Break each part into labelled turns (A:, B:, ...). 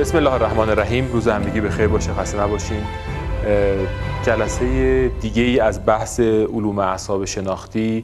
A: بسم الله الرحمن الرحیم. روز همگی بخیر باشه، خسته نباشین. جلسه دیگه ای از بحث علوم اعصاب شناختی،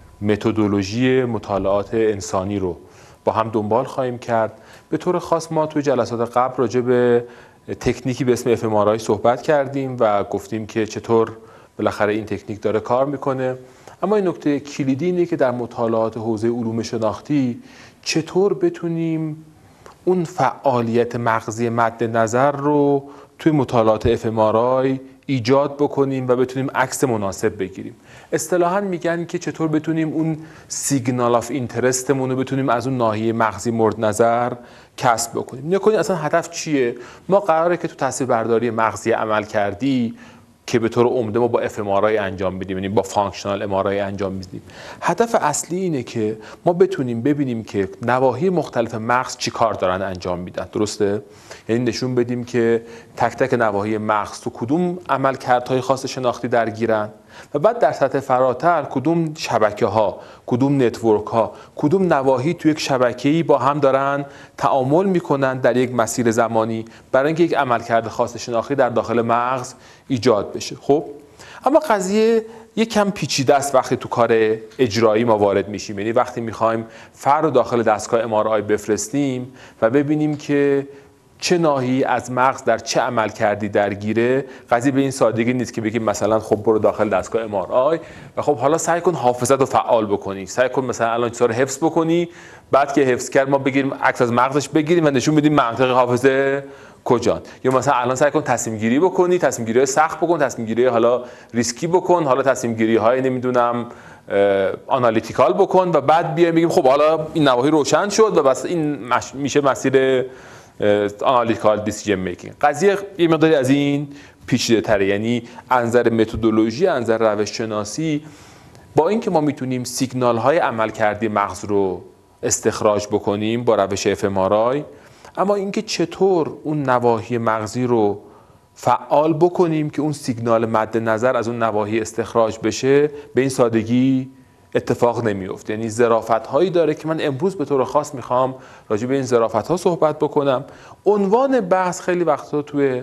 A: متدولوژی مطالعات انسانی رو با هم دنبال خواهیم کرد. به طور خاص ما توی جلسات قبل راجع به تکنیکی به اسم fMRI صحبت کردیم و گفتیم که چطور بالاخره این تکنیک داره کار میکنه. اما این نکته کلیدی اینه که در مطالعات حوزه علوم شناختی چطور بتونیم اون فعالیت مغزی مد نظر رو توی مطالعات fMRI ایجاد بکنیم و بتونیم عکس مناسب بگیریم. اصطلاحاً میگن که چطور بتونیم اون سیگنال آف اینترستمون رو بتونیم از اون ناحیه مغزی مورد نظر کسب بکنیم. نکنید اصلا هدف چیه؟ ما قراره که تو تصویربرداری مغزی عمل کردی که به طور عمده ما با fMRI انجام بدیم، یعنی با فانکشنال MRI انجام میدیم. هدف اصلی اینه که ما بتونیم ببینیم که نواحی مختلف مغز چی کار دارن انجام میدن. درسته؟ یعنی نشون بدیم که تک تک نواحی مغز تو کدوم عملکردهای خاص شناختی درگیرن و بعد در سطح فراتر کدوم شبکه ها، کدوم نتورک ها، کدوم نواحی تو یک شبکه‌ای با هم دارن تعامل میکنن در یک مسیر زمانی برای اینکه یک عملکرد خاص شناختی در داخل مغز ایجاد بشه. خب اما قضیه یک کم پیچیده است وقتی تو کار اجرایی ما وارد میشیم. یعنی وقتی میخوایم فرد رو داخل دستگاه MRI بفرستیم و ببینیم که چه ناحیه‌ای از مغز در چه عمل کردی درگیره، قضیه به این سادگی نیست که بگیم مثلا خب برو داخل دستگاه MRI و خب حالا سعی کن حافظت رو فعال بکنی، سعی کن مثلا الان چیزا رو حفظ بکنی، بعد که حفظ کرد ما بگیریم عکس از مغزش بگیریم و نشون بدیم منطقه حافظه کجان. یا مثلا الان سعی کن تصمیم گیری بکنی، تصمیم گیری سخت بکن، تصمیم گیری حالا ریسکی بکن، حالا تصمیم گیری های نمیدونم آنالیتیکال بکن و بعد بیایم بگیم خب حالا این نواحی روشن شد و بس این میشه مسیر آنالیتیکال دیسیژن میکینگ. قضیه یه مقداری از این پیچیده تره. یعنی از نظر متدولوژی، از نظر روش شناسی، با اینکه ما میتونیم سیگنال های عملکردی مغز رو استخراج بکنیم با روش fMRI، اما اینکه چطور اون نواحی مغزی رو فعال بکنیم که اون سیگنال مد نظر از اون نواحی استخراج بشه، به این سادگی اتفاق نمیفته. یعنی ظرافت‌هایی داره که من امروز به طور خاص میخوام راجع به این ظرافت‌ها صحبت بکنم. عنوان بحث خیلی وقتا توی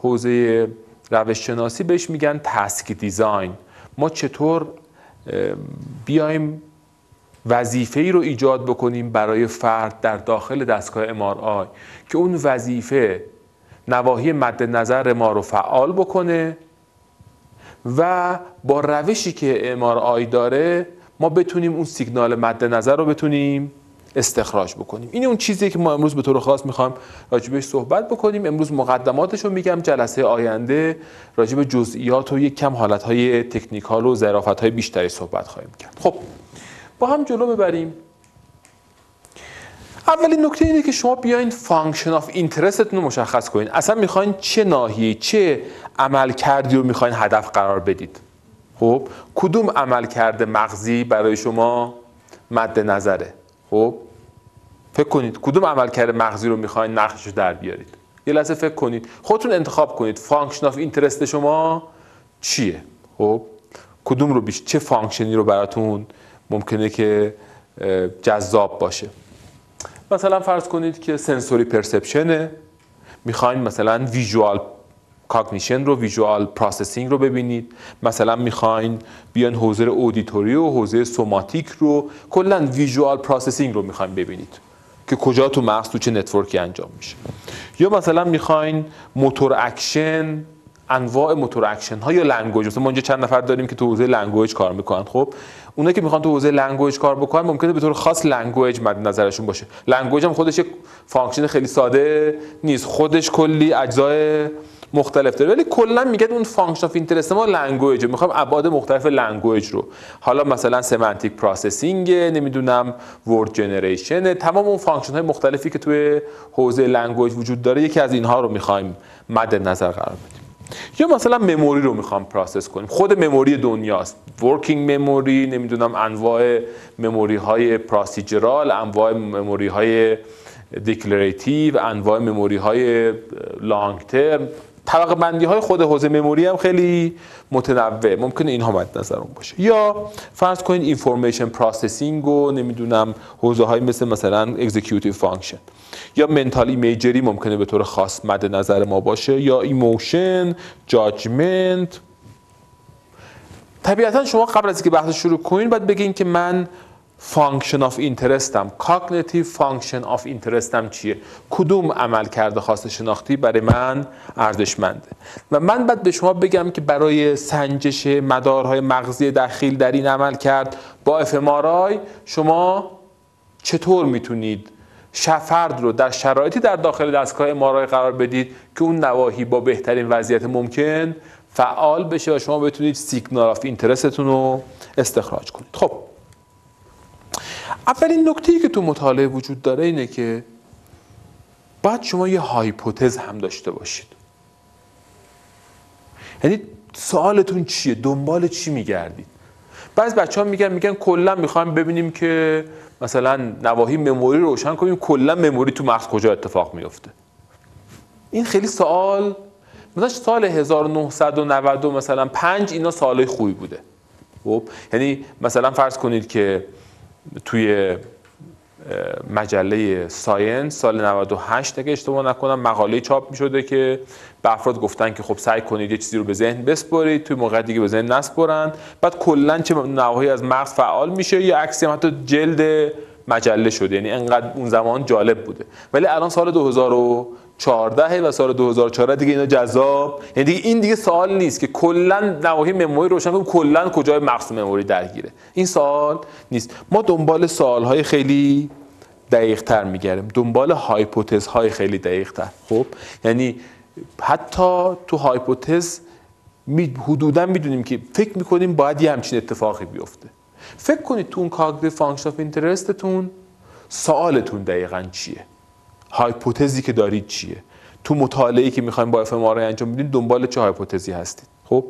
A: حوزه روش شناسی بهش میگن تاسک دیزاین. ما چطور بیایم وظیفه‌ای رو ایجاد بکنیم برای فرد در داخل دستگاه MRI که اون وظیفه نواحی مد نظر ما رو فعال بکنه و با روشی که MRI داره ما بتونیم اون سیگنال مد نظر رو بتونیم استخراج بکنیم. این اون چیزیه که ما امروز به طور خاص میخوایم راجع بهش صحبت بکنیم. امروز مقدماتش رو میگم، جلسه آینده راجع به جزئیات و یک کم حالتهای تکنیکال و ظرافت‌های بیشتری صحبت خواهیم کرد. خب با هم جلو ببریم. اولین نکته اینه که شما بیاین فانکشن آف اینترستتون رو مشخص کنین. اصلا میخواین چه ناحیه‌ای، چه عملکردی رو میخواین هدف قرار بدید. خب کدوم عملکرد مغزی برای شما مد نظره؟ خب فکر کنید کدوم عملکرد مغزی رو میخواین نقشش رو در بیارید. یه لحظه فکر کنید، خودتون انتخاب کنید فانکشن آف اینترست شما چیه. خب کدوم رو چه فانکشنی رو براتون ممکنه که جذاب باشه. مثلا فرض کنید که سنسوری پرسپشنه، میخواین مثلا ویژوال کاگنیشن رو، ویژوال پروسسینگ رو ببینید. مثلا میخواین بیان حوزه اودیتوری و حوزه سوماتیک رو، کلا ویژوال پروسسینگ رو میخواین ببینید که کجا تو مغز تو چه نتورکی انجام میشه. یا مثلا میخواین موتور اکشن، انواع موتور اکشن ها یا لنگویج. مثلا ما اینجا چند نفر داریم که تو حوزه لنگویج کار میکنن. خب اونایی که میخوان تو حوزه لنگویج کار بکنن ممکنه به طور خاص لنگویج مد نظرشون باشه. لنگویج هم خودش یک فانکشن خیلی ساده نیست، خودش کلی اجزای مختلف داره، ولی کلا میگن اون فانکشن اف اینترست ما لنگویج، میخوام ابعاد مختلف لنگویج رو، حالا مثلا سمانتیک پروسسینگ، نمیدونم ورد جنریشن، تمام اون فانکشن های مختلفی که توی حوزه لنگویج وجود داره، یکی از اینها رو میخوایم مد نظر قرار بدیم. یا مثلا مموری رو میخوام پروسس کنیم، خود مموری دنیاست، ورکینگ مموری، نمیدونم انواع مموری های پروسیجرال، انواع مموری های دیکلریتیو، انواع مموری های لانگ ترم، طبقه بندی های خود حوزه مموری هم خیلی متنوع، ممکنه اینها مد نظرمون باشه. یا فرض کنید اینفورمیشن پروسسینگ و نمیدونم حوزه های مثلا اکزیکیوتیو فانکشن، یا منتال ایمیجری ممکنه به طور خاص مد نظر ما باشه، یا ایموشن، جاجمنت. طبیعتا شما قبل از اینکه بحث شروع کنین باید بگین که من فانکشن آف اینترستم، کاگنیتیو فانکشن آف اینترستم چیه، کدوم عمل کرده خاص شناختی برای من ارزشمنده. و من باید به شما بگم که برای سنجش مدارهای مغزی دخیل در این عمل کرد با FMRI شما چطور میتونید فرد رو در شرایطی در داخل دستگاه MRI قرار بدید که اون نواحی با بهترین وضعیت ممکن فعال بشه و شما بتونید سیگنال آف اینترستتون رو استخراج کنید. خب اولین نکته‌ای که تو مطالعه وجود داره اینه که باید شما یه هایپوتز هم داشته باشید. یعنی سوالتون چیه؟ دنبال چی میگردید؟ بعضی بچه‌ها میگن کلا میخوایم ببینیم که مثلا نواحی مموری رو روشن کنیم، کلا مموری تو مغز کجا اتفاق میفته. این خیلی سوال مثلا سال 1990 مثلا 5 اینا سوالای خوبی بوده. خب یعنی مثلا فرض کنید که توی مجله ساینس سال 98 اگه اشتباه نکنم مقاله چاپ می‌شده که به افراد گفتن که خب سعی کنید یه چیزی رو به ذهن بسپارید، توی موقع دیگه به ذهن نسپارن، بعد کلا چه نواحی از مغز فعال میشه. یا عکسی هم حتی جلد مجله شده، یعنی انقدر اون زمان جالب بوده. ولی الان سال 2014 و سال 2014 دیگه اینا جذاب، یعنی دیگه این دیگه سوال نیست که کلا نواحی مموری روشن کنیم کلا کجای مغز مموری درگیره. این سوال نیست. ما دنبال سوال‌های خیلی دقیق‌تر می‌گردیم، دنبال هایپوتزهای خیلی دقیق‌تر. خب یعنی حتی تو هایپوتز حدوداً می‌دونیم که فکر می‌کنیم باید یه همچین اتفاقی بیفته. فکر کنید تو اون کاگنیتیو فانکشن آف اینترستتون سوالتون دقیقاً چیه؟ هایپوتزی که دارید چیه؟ تو مطالعه‌ای که می‌خوایم با FMRI انجام بدید دنبال چه هایپوتزی هستید؟ خب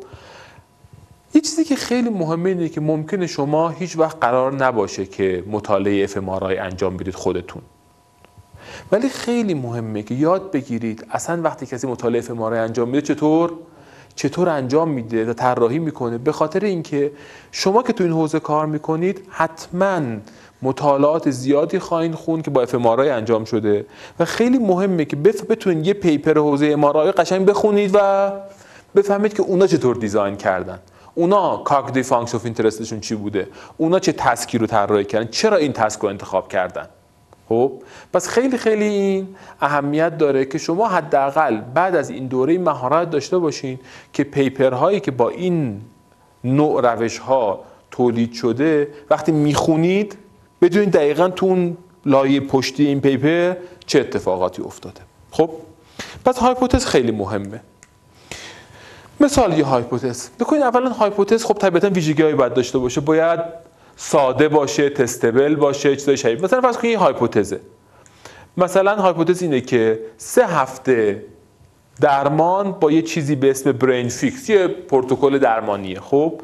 A: یه چیزی که خیلی مهمه اینه که ممکنه شما هیچ وقت قرار نباشه که مطالعه FMRI انجام بدید خودتون. ولی خیلی مهمه که یاد بگیرید اصلا وقتی کسی مطالعه FMRI انجام میده چطور انجام میده و طراحی میکنه. به خاطر اینکه شما که تو این حوزه کار میکنید حتما مطالعات زیادی خواهید خوند که با FMRI انجام شده و خیلی مهمه که بتونید یه پیپر حوزه MRI قشنگ بخونید و بفهمید که اونا چطور دیزاین کردن، اونا کاگنیتیو فانکشن آف اینترستشون چی بوده، اونا چه تسکی رو طراحی کردن، چرا این تسک رو انتخاب کردن. خب پس خیلی این اهمیت داره که شما حداقل بعد از این دوره مهارت داشته باشین که پیپرهایی که با این نوع روش‌ها تولید شده وقتی میخونید بدونید دقیقاً تو اون لایه پشتی این پیپر چه اتفاقاتی افتاده. خب پس هایپوتز خیلی مهمه. مثال یه هایپوتز بکنید. اولا هایپوتز خب طبیعتاً ویژگی‌هایی باید داشته باشه، باید ساده باشه، تستبل باشه، چیزای شبیه. مثلا فرض کنید یه هایپوتزه. مثلا هایپوتز اینه که 3 هفته درمان با یه چیزی به اسم برین فیکس، یه پروتکل درمانیه. خب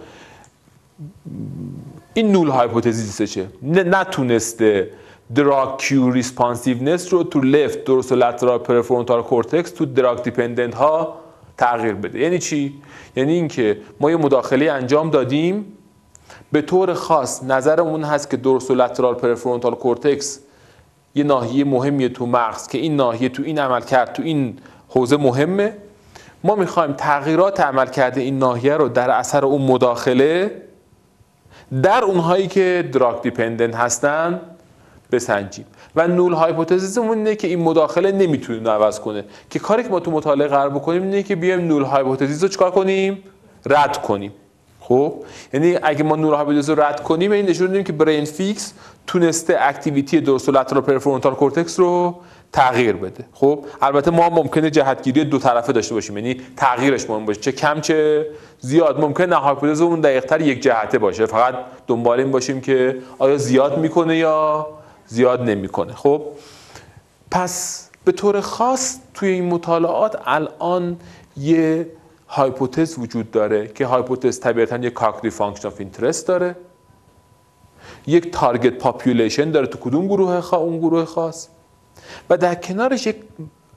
A: این نول هایپوتزیسشه، نتونسته دراگ کیو ریسپانسیونس رو تو لفت دورسولاترال پرفرونتال کورتکس تو دراگ دیپندنت ها تغییر بده. یعنی چی؟ یعنی اینکه ما یه مداخله انجام دادیم، به طور خاص نظرمون هست که دورسولاترال پرفرونتال کورتکس یه ناحیه مهمیه تو مغز که این ناحیه تو این عملکرد تو این حوزه مهمه. ما میخوایم تغییرات عملکرد این ناحیه رو در اثر اون مداخله در اونهایی که دراگ دیپندنت هستن بسنجیم. و نول هایپوتزیسمون اینه که این مداخله نمیتونه عوض کنه، که کاری که ما تو مطالعه قرار بکنیم اینه که بیایم نول هایپوتزیس رو چیکار کنیم؟ رد کنیم. خب یعنی اگه ما نول هایپوتزیس رو رد کنیم این نشون میده که برین فیکس تونسته اکتیویتی دورسولاترال پرفرونتال کورتکس رو تغییر بده. خب البته ما ممکنه جهتگیری دو طرفه داشته باشیم، یعنی تغییرش مهم باشه، چه کم چه زیاد. ممکنه هایپوتزمون دقیق‌تر یک جهته باشه، فقط دنبال این باشیم که آیا زیاد میکنه یا زیاد نمیکنه. خب پس به طور خاص توی این مطالعات الان یه هایپوتز وجود داره که هایپوتز طبیعتاً یک کاگنیتیو فانکشن آف اینترست داره، یک تارگت پاپولیشن داره تو کدوم گروه اون گروه خاص، و در کنارش یک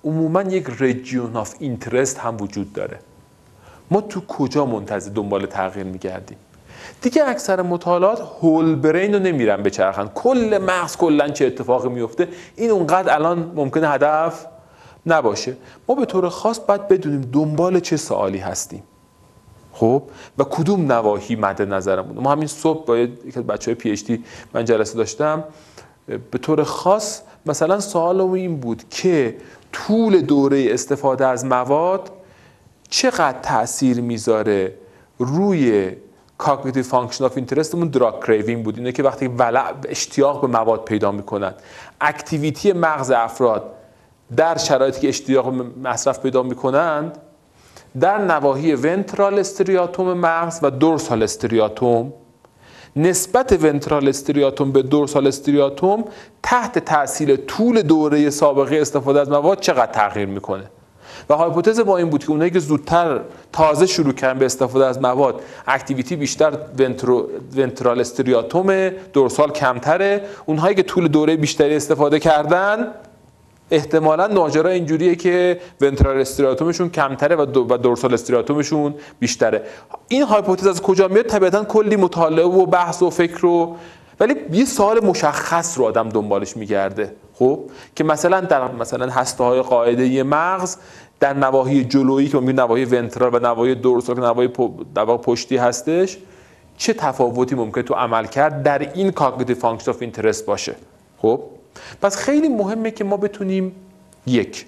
A: عموما یک ریجیون آف اینترست هم وجود داره. ما تو کجا منتظر دنبال تغییر میگردیم؟ دیگه اکثر مطالعات هول برین رو نمیرن بچرخن، کل مغز کلا چه اتفاقی میفته این اونقدر الان ممکنه هدف نباشه. ما به طور خاص باید بدونیم دنبال چه سوالی هستیم، خب، و کدوم نواحی مد نظرمونه. ما همین صبح با یک از بچهای پی اچ دی من جلسه داشتم، به طور خاص مثلا سوالم این بود که طول دوره استفاده از مواد چقدر تأثیر میذاره روی cognitive function of interestمون. دراگ کریوینگ بود، اینه که وقتی اشتیاق به مواد پیدا میکنن، اکتیویتی مغز افراد در شرایطی که اشتیاق به مصرف پیدا میکنند در نواحی ونترال استریاتوم مغز و دورسال استریاتوم، نسبت ونترال استریاتوم به دورسال استریاتوم تحت تاثیر طول دوره سابقه استفاده از مواد چقدر تغییر میکنه. و هایپوتز ما این بود که اونایی که زودتر تازه شروع کردن به استفاده از مواد اکتیویتی بیشتر ونترال استریاتوم، دورسال کمتره. اونهایی که طول دوره بیشتری استفاده کردن احتمالاً ماجرا اینجوریه که ونترال استریاتومشون کمتره و دورسال استریاتومشون بیشتره. این هایپوتز از کجا میاد؟ طبیعتاً کلی مطالعه و بحث و فکر رو، ولی یه سوال مشخص رو آدم دنبالش میگرده، خب، که مثلا در هسته‌های قاعده‌ای مغز در نواحی جلویی که میگیم نواحی ونترال و نواحی دورسال که نواحی پشتی هستش چه تفاوتی ممکنه تو عمل کرد در این cognitive function of interest باشه. خب پس خیلی مهمه که ما بتونیم یک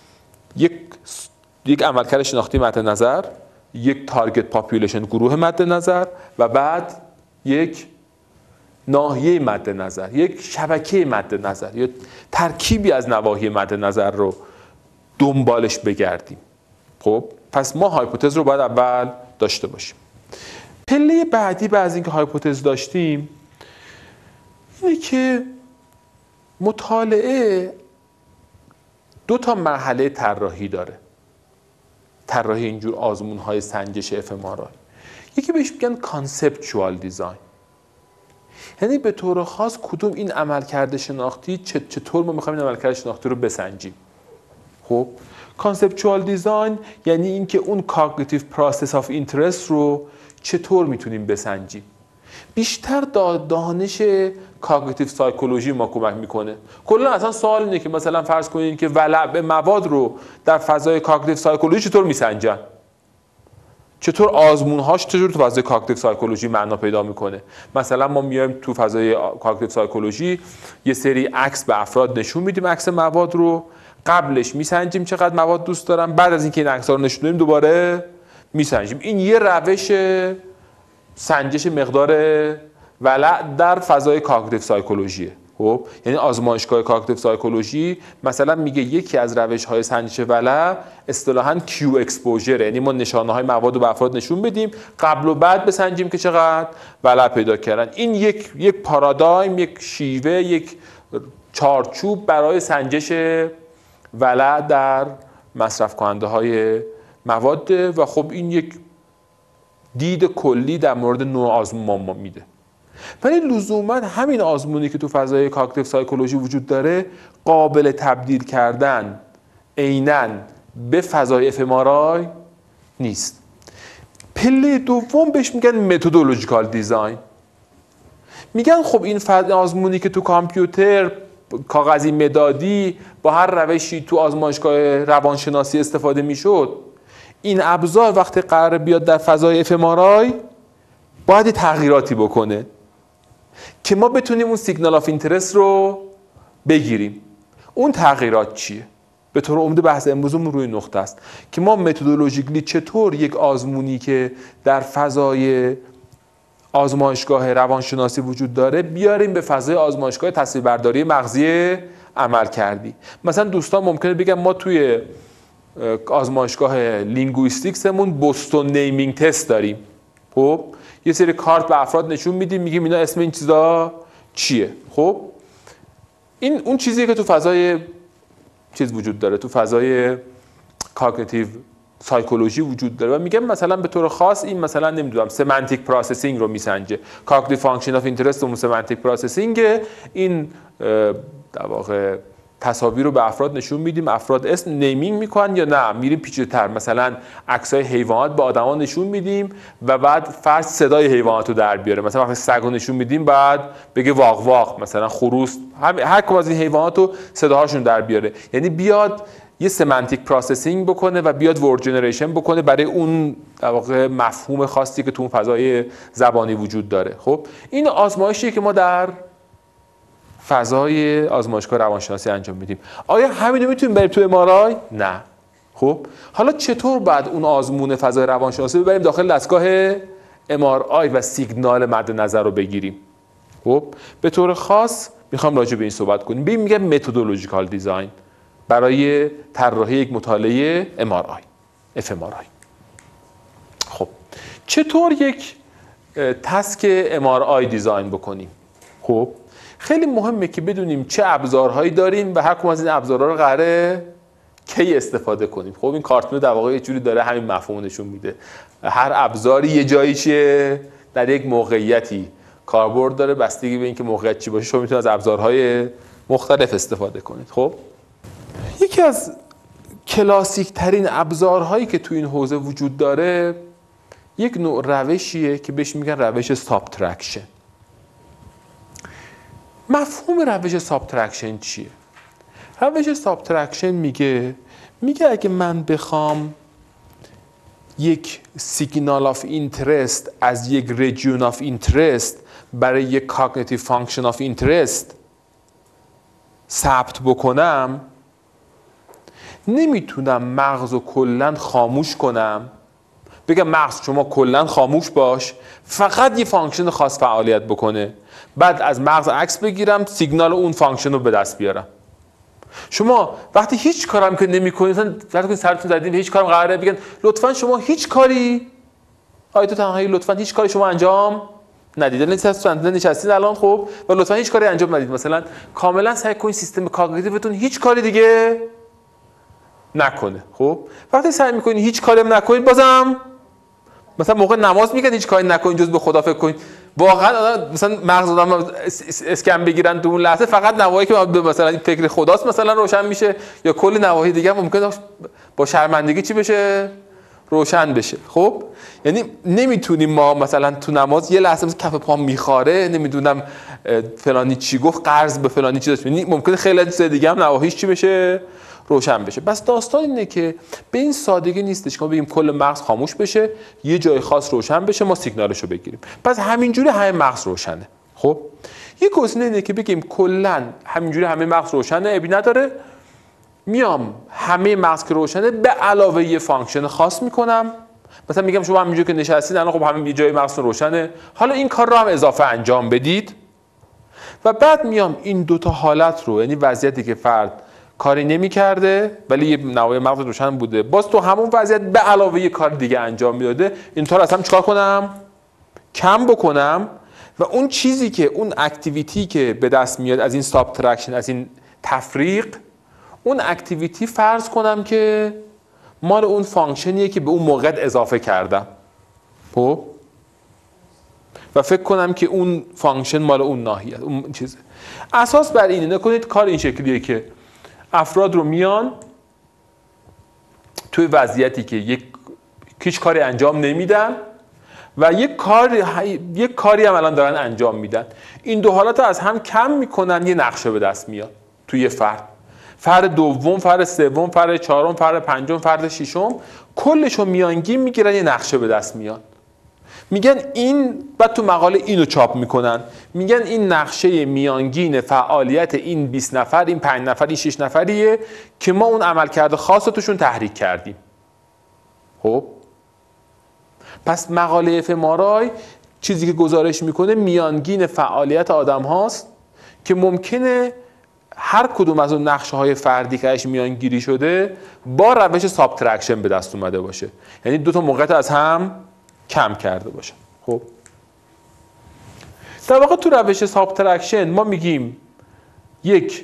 A: عملکرد شناختی مد نظر، یک تارگت پاپولیشن گروه مد نظر و بعد یک ناحیه مد نظر، یک شبکه مد نظر یا ترکیبی از نواحی مد نظر رو دنبالش بگردیم. خب پس ما هایپوتز رو باید اول داشته باشیم. پله بعدی بعد از اینکه هایپوتز داشتیم اینه که مطالعه 2 تا مرحله طراحی داره. طراحی اینجور آزمون‌های سنجش FMRI. یکی بهش میگن کانسپچوال دیزاین، یعنی به طور خاص کدوم این عملکرد شناختی چطور ما می‌خوایم این عملکرد شناختی رو بسنجیم. خب کانسپچوال دیزاین یعنی اینکه اون کاگنیتیو پروسس آف اینترست رو چطور میتونیم بسنجیم. بیشتر دانش کاگنیتیو سایکولوژی ما کمک میکنه. کلا اصلا سوال اینه که مثلا فرض کنید که ولع به مواد رو در فضای کاگنیتیو سایکولوژی چطور میسنجن، چطور آزمون‌هاش چطور تو فضای کاگنیتیو سایکولوژی معنا پیدا میکنه. مثلا ما میایم تو فضای کاگنیتیو سایکولوژی یه سری عکس به افراد نشون میدیم، عکس مواد رو قبلش میسنجیم چقدر مواد دوست دارن، بعد از اینکه این عکس‌ها رو نشون دادیم دوباره میسنجیم. این یه روش سنجش مقدار ولع در فضای کاگنیتیو سایکولوژیه. خب یعنی آزمایشگاه کاگنیتیو سایکولوژی مثلا میگه یکی از روش‌های سنجش ولع اصطلاحاً کیو اکسپوژر، یعنی ما نشانه‌های مواد رو به افراد نشون بدیم قبل و بعد بسنجیم که چقدر ولع پیدا کردن. این یک پارادایم، یک شیوه، یک چارچوب برای سنجش ولع در مصرف کننده های مواد و خب این یک دید کلی در مورد نوع آزمون ما میده. ولی لزوما همین آزمونی که تو فضای کاگنیتیو سایکولوژی وجود داره قابل تبدیل کردن عیناً به فضای FMRI نیست. پله دوم بهش میگن متدولوژیکال دیزاین. میگن خب این آزمونی که تو کامپیوتر کاغذی مدادی با هر روشی تو آزمایشگاه روانشناسی استفاده میشد، این ابزار وقتی قرار بیاد در فضای FMRI باید تغییراتی بکنه که ما بتونیم اون سیگنال آف اینترست رو بگیریم. اون تغییرات چیه؟ به طور عمده بحث امروزمون روی نقطه است که ما متدولوژیکلی چطور یک آزمونی که در فضای آزمایشگاه روانشناسی وجود داره بیاریم به فضای آزمایشگاه تصویربرداری مغزی عمل کردی. مثلا دوستان ممکنه بگن ما توی آزمایشگاه لینگویستیکسمون بوستون نیمینگ تست داریم. خب یه سری کارت به افراد نشون میدیم، میگیم اینا اسم این چیزا چیه. خب این اون چیزیه که تو فضای وجود داره، تو فضای کاگنیتیو سایکولوژی وجود داره و میگم مثلا به طور خاص این مثلا نمیدونم سمانتیک پروسسینگ رو میسنجه. کاگنیتیو فانکشن آف اینترست و سمانتیک پروسسینگ این در واقع تصاویر رو به افراد نشون میدیم، افراد اسم نیمینگ میکنن یا نه میریم پیچیده‌تر، مثلا عکسای حیوانات به آدما نشون میدیم و بعد فرض صدای حیوانات رو در بیاره، مثلا وقتی سگ رو نشون میدیم بعد بگه واق واق، مثلا خروس، هر کدوم از این حیوانات رو صداهاشون در بیاره. یعنی بیاد یه سمنتیک پروسسینگ بکنه و بیاد ورد جنریشن بکنه برای اون در واقع مفهوم خاصی که تو اون فضای زبانی وجود داره. خب این آزمایشیه که ما در فضای آزمایشگاه روانشناسی انجام میدیم. آیا همینو میتونیم بریم تو MRI؟ نه. خب حالا چطور بعد اون آزمون فضای روانشناسی ببریم داخل دستگاه MRI و سیگنال مد نظر رو بگیریم؟ خب به طور خاص میخوام راجع به این صحبت کنیم. ببین میگم متدولوژیکال دیزاین برای طراحی یک مطالعه fMRI. خب چطور یک تسک MRI دیزاین بکنیم؟ خب خیلی مهمه که بدونیم چه ابزارهایی داریم و هر کدوم از این ابزارها رو قراره کی استفاده کنیم. خب این کارتون در واقع یه جوری داره همین مفهوم نشون میده. هر ابزاری یه جایی چیه در یک موقعیتی کاربرد داره، بستگی به اینکه موقعیت چی باشه شما میتونید از ابزارهای مختلف استفاده کنید. خب یکی از کلاسیک ترین ابزارهایی که تو این حوزه وجود داره یک نوع روشیه که بهش میگن روش سابترکشن. مفهوم روش سابترکشن چیه؟ روش سابترکشن میگه اگه من بخوام یک سیگنال آف اینترست از یک ریجیون آف اینترست برای یک کاگنیتیو فانکشن آف اینترست ثبت بکنم، نمیتونم مغز رو کلن خاموش کنم، بگم مغز شما کلن خاموش باش، فقط یه فانکشن خاص فعالیت بکنه، بعد از مغز عکس بگیرم سیگنال اون فانکشن رو به دست بیارم. شما وقتی هیچ کارم که نمی‌کنید، مثلا سرتون زدین هیچ کارم قراره بگن لطفاً شما هیچ کاری آیت تنهایی لطفاً هیچ کاری شما انجام ندید. نشستین الان خب و لطفاً هیچ کاری انجام ندید. مثلا کاملا سعی کنید سیستم کاگنیتیوتون هیچ کاری دیگه نکنه. خب وقتی سعی می‌کنید هیچ کاری نکنید، بازم مثلا موقع نماز میگن هیچ کاری نکنید جز به خدا فکر کنید. واقعا مثلا مغز آدم اسکن بگیرن تو اون لحظه فقط نواحی که مثلا این فکر خداست مثلا روشن میشه، یا کل نواحی دیگه ممکنه با شرمندگی چی بشه؟ روشن بشه. خب یعنی نمیتونیم ما مثلا تو نماز یه لحظه مثلا کف پام میخاره، نمیدونم فلانی چی گفت، قرض به فلانی چی داشت، یعنی ممکنه خیلی چیز دیگه هم نواحیش چی بشه؟ روشن بشه. بس داستان اینه که به این سادگی نیستش که ما بگیم کل مغز خاموش بشه، یه جای خاص روشن بشه، ما سیگنالشو بگیریم. پس همینجوری همه مغز روشنه. خب یه گزینه اینه که بگیم کلا همینجوری همه مغز روشنه، ابی نداره، میام همه مغز که روشنه به علاوه یه فانکشن خاص میکنم. مثلا میگم شما همینجوری که نشستید الان خب همه یه جای مغز روشنه، حالا این کار رو هم اضافه انجام بدید و بعد میام این دوتا حالت رو، یعنی وضعیتی که فرد کاری نمی کرده ولی یه نواحی مغز روشن بوده، باز تو همون وضعیت به علاوه یه کار دیگه انجام میداده، اینطور اصلا چیکار کنم؟ کم بکنم و اون چیزی که اون اکتیویتی که به دست میاد از این سابترکشن، از این تفریق، اون اکتیویتی فرض کنم که مال اون فانکشنیه که به اون موقع اضافه کردم. خب و فکر کنم که اون فانکشن مال اون ناحیه، اون چیزه. اساس بر اینه نکنید کار این شکلیه که افراد رو میان توی وضعیتی که هیچ کاری انجام نمیدن و یک کاری هم الان دارن انجام میدن، این دو حالت رو از هم کم میکنن، یه نقشه به دست میاد توی یه فرد دوم، فرد سوم، فرد چهارم، فرد پنجم، فرد ششم، کلشو میانگین میگیرن، یه نقشه به دست میاد. میگن این، بعد تو مقاله اینو چاپ میکنن، میگن این نقشه میانگین فعالیت این 20 نفر، این 5 نفر، این 6 نفریه که ما اون عملکرد خاص رو توشون تحریک کردیم. خب پس مقاله fMRI چیزی که گزارش میکنه میانگین فعالیت آدم هاست که ممکنه هر کدوم از اون نقشه های فردی که ازش میانگیری شده با روش سابترکشن به دست اومده باشه، یعنی دو تا موقعیت از هم کم کرده باشه. خب در واقع تو روش سابترکشن ما میگیم یک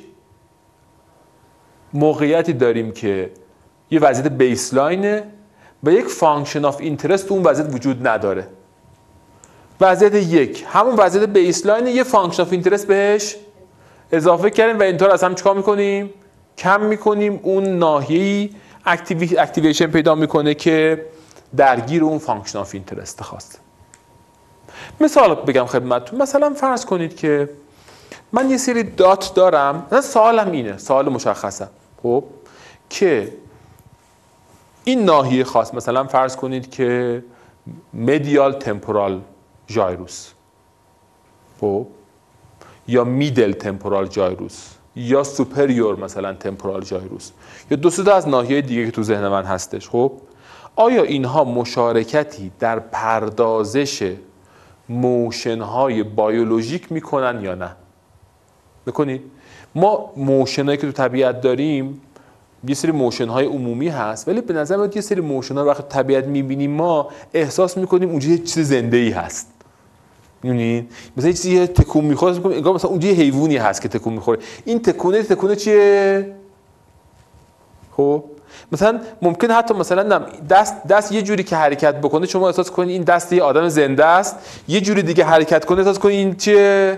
A: موقعیتی داریم که یه وضعیت بیسلاینه و یک فانکشن آف اینترست اون وضعیت وجود نداره. وضعیت یک همون وضعیت بیسلاینه، یه فانکشن آف اینترست بهش اضافه کردیم و اینطور از هم چیکار میکنیم؟ کم میکنیم اون ناحیه‌ای اکتیویشن پیدا میکنه که درگیر اون فانکشن آف اینترست خاصه. مثال بگم خدمتتون، مثلا فرض کنید که من یه سری دات دارم، مثلا سوالم اینه، سوال مشخصم، خب که این ناحیه خاص، مثلا فرض کنید که مدیال تمپورال ژایروس، خب یا میدل تمپورال ژایروس یا سوپریور مثلا تمپورال ژایروس یا دو تا از ناحیه دیگه که تو ذهن من هستش. خب آیا اینها مشارکتی در پردازش موشن های بیولوژیک میکنن یا نه؟ بکنید ما موشن هایی که تو طبیعت داریم یه سری موشن های عمومی هست، ولی به نظر میاد یه سری موشن ها وقتی طبیعت میبینیم ما احساس میکنیم اونجا یه چیز زنده ای هست. می‌بینید مثلا یه چیزی تکون میخوره، انگار مثلا اونجا یه حیوانی هست که تکون میخوره. این تکونه چیه؟ خب مثلا ممکن حتی مثلا دست یه جوری که حرکت بکنه شما احساس کنید این دست یه آدم زنده است، یه جوری دیگه حرکت کنه احساس کنید این چیه؟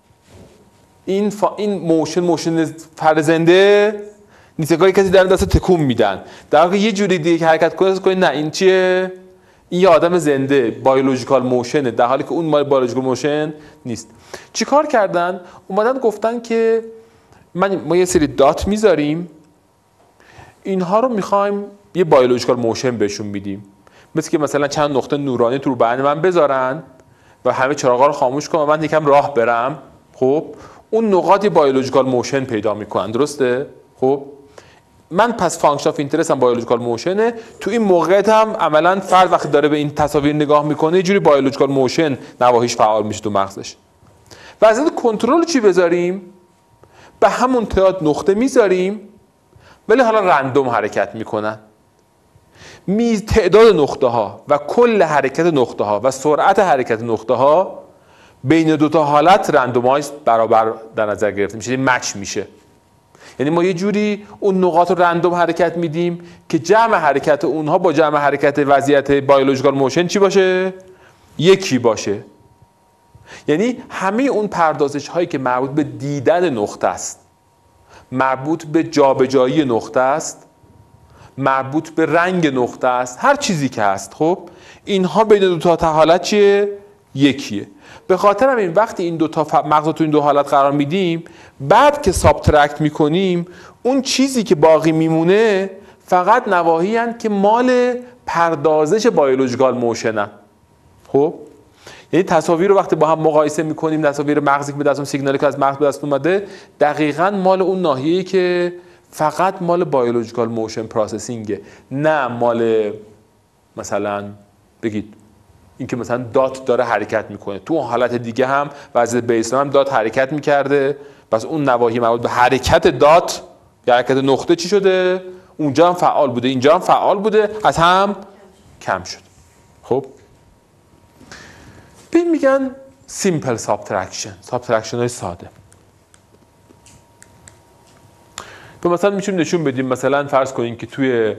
A: این موشن فرد زنده نیست، کاری کسی در دست تکون میدن. در واقع یه جوری دیگه که حرکت کنه احساس کنید نه این چیه؟ این یه آدم زنده، بایولوژیکال موشنه، در حالی که اون بایولوژیکال موشن نیست. چیکار کردن؟ اومدن گفتن که ما یه سری دات میذاریم، اینها رو میخوایم یه بایولوژیکال موشن بهشون میدیم، مثل که مثلا چند نقطه نورانی تو بدن من بذارن و همه چراغا رو خاموش کنن و من یکم راه برم. خب اون نقاط بایولوژیکال موشن پیدا میکنن، درسته؟ خب من پس فانکشن آف اینترست هم بایولوژیکال موشنه. تو این موقعیت هم عملا فرد وقتی داره به این تصاویر نگاه میکنه یه جوری بایولوژیکال موشن نواحیش فعال میشه تو مغزش. و از این کنترل چی بذاریم؟ به همون تعداد نقطه میذاریم ولی حالا رندوم حرکت میکنن. تعداد نقطه ها و کل حرکت نقطه ها و سرعت حرکت نقطه ها بین دو تا حالت رندومایز برابر در نظر گرفته میشه، مچ میشه. یعنی ما یه جوری اون نقاط رو رندوم حرکت میدیم که جمع حرکت اونها با جمع حرکت وضعیت بایولوژیکال موشن چی باشه؟ یکی باشه. یعنی همه اون پردازش هایی که مربوط به دیدن نقطه است، مربوط به جابجایی نقطه است، مربوط به رنگ نقطه است، هر چیزی که هست، خب اینها بین دو تا حالت چیه؟ یکیه. به خاطر همین وقتی این دو تا مغز رو تو این دو حالت قرار میدیم، بعد که سابترکت میکنیم اون چیزی که باقی میمونه فقط نواحی هستند که مال پردازش بایولوژیکال موشنن. خب یعنی تصاویر رو وقتی با هم مقایسه میکنیم، تصاویر مغزی که به دست سیگنالی که از مغز به دست اومده دقیقاً مال اون ناحیه‌ای که فقط مال بایولوژیکال موشن پروسسینگه، نه مال مثلا بگید این که مثلا دات داره حرکت میکنه. تو اون حالت دیگه هم وضعیت بیسلاین هم دات حرکت میکرده، پس اون نواحی مربوط به حرکت دات یا حرکت نقطه چی شده؟ اونجا هم فعال بوده، اینجا هم فعال بوده، از هم کم شد. خب به این میگن سیمپل سابترکشن های ساده. تو مثلا میتونیم نشون بدیم، مثلا فرض کنیم که توی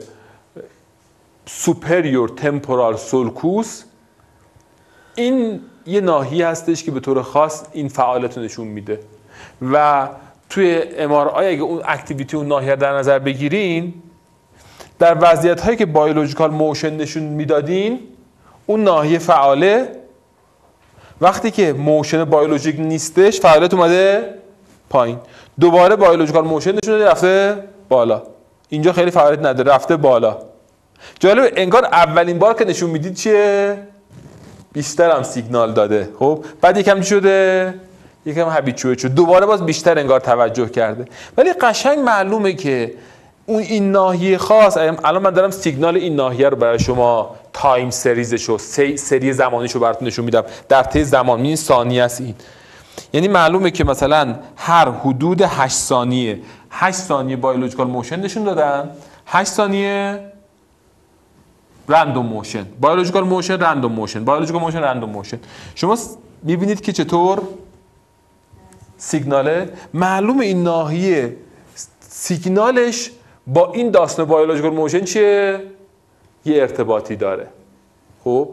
A: سوپریور تمپورال سولکوس این یه ناحیه هستش که به طور خاص این فعالیت رو نشون میده و توی MRI اگه اون اکتیویتی اون ناحیه در نظر بگیرین، در وضعیت هایی که بایولوژیکال موشن نشون میدادین اون ناحیه فعاله، وقتی که موشن بیولوژیک نیستش فعالیت اومده پایین، دوباره بایولوژیکال موشن نشون داده رفته بالا، اینجا خیلی فعالیت نداره رفته بالا. جالب، انگار اولین بار که نشون میدید چیه؟ بیشتر هم سیگنال داده. خب بعد یکم شده، یکم هابیچوئه شد، دوباره باز بیشتر انگار توجه کرده. ولی قشنگ معلومه که اون این ناحیه خاص، الان من دارم سیگنال این ناحیه رو برای شما تایم سریزشو، سری زمانیشو براتون نشون میدم در طی زمان، این ثانیه است. این یعنی معلومه که مثلا هر حدود 8 ثانیه بایولوژیکال موشن نشون دادن، 8 ثانیه رندوم موشن، بایولوژیکال موشن، رندوم موشن، بایولوژیکال موشن، رندوم موشن. شما میبینید که چطور سیگناله، معلومه این ناحیه سیگنالش با این داستان بایولوژیکال موشن چیه؟ یه ارتباطی داره. خب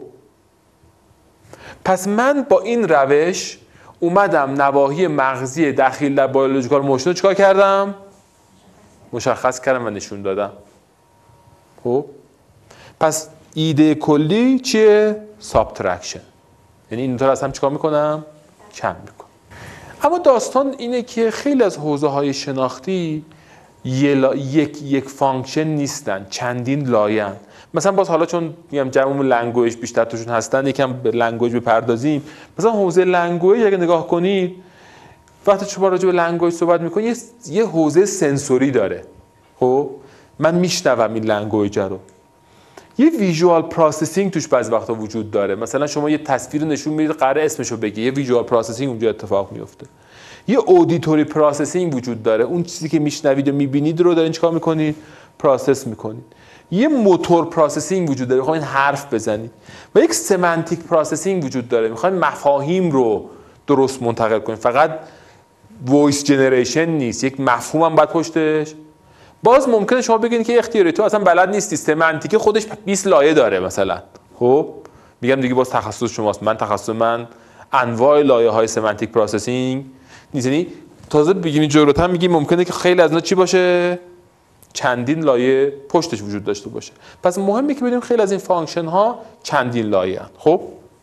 A: پس من با این روش اومدم نواحی مغزی دخیل در بایولوژیکال موشن رو چیکار کردم؟ مشخص کردم و نشون دادم. خب پس ایده کلی چیه؟ سابترکشن. یعنی این دو تا از هم چیکار میکنم؟ کم میکنم. اما داستان اینه که خیلی از حوزه‌های شناختی یک فانکشن نیستن، چندین لایه‌ان. مثلا باز حالا چون میگم جمع لنگویج بیشتر توشون هستن، یکم به لنگویج بپردازیم. مثلا حوزه لنگویج اگه نگاه کنید، وقتی شما راجع به لنگویج صحبت می‌کنید یه حوزه سنسوری داره. خب من میشنوم این لنگویج رو. یه ویژوال پروسسینگ توش بعضی وقتا وجود داره. مثلا شما یه تصویر نشون میدید، قراره اسمشو بگی، یه ویژوال پروسسینگ اونجا اتفاق میفته. یه اودیتوری پروسسینگ وجود داره. اون چیزی که میشنوید و میبینید رو دارین چیکار میکنید؟ پروسس میکنید. یه موتور پروسسینگ وجود داره، میخواین حرف بزنید. و یک سمانتیک پروسسینگ وجود داره، میخواین مفاهیم رو درست منتقل کنید. فقط وایس جنریشن نیست، یک مفهوم هم باید پشتش. باز ممکنه شما بگید که اختیاری تو اصلا بلد نیستی، سمانتیک خودش 20 لایه داره مثلا. خب میگم دیگه باز تخصص شماست. تخصص من انواع لایه‌های سمانتیک پروسسینگ نیست. یعنی تازه بگیم جلوتر میگیم ممکنه که خیلی از اینا چی باشه؟ چندین لایه پشتش وجود داشته باشه. پس مهمه که بدونیم خیلی از این فانکشن ها چندین لایه هستند. خب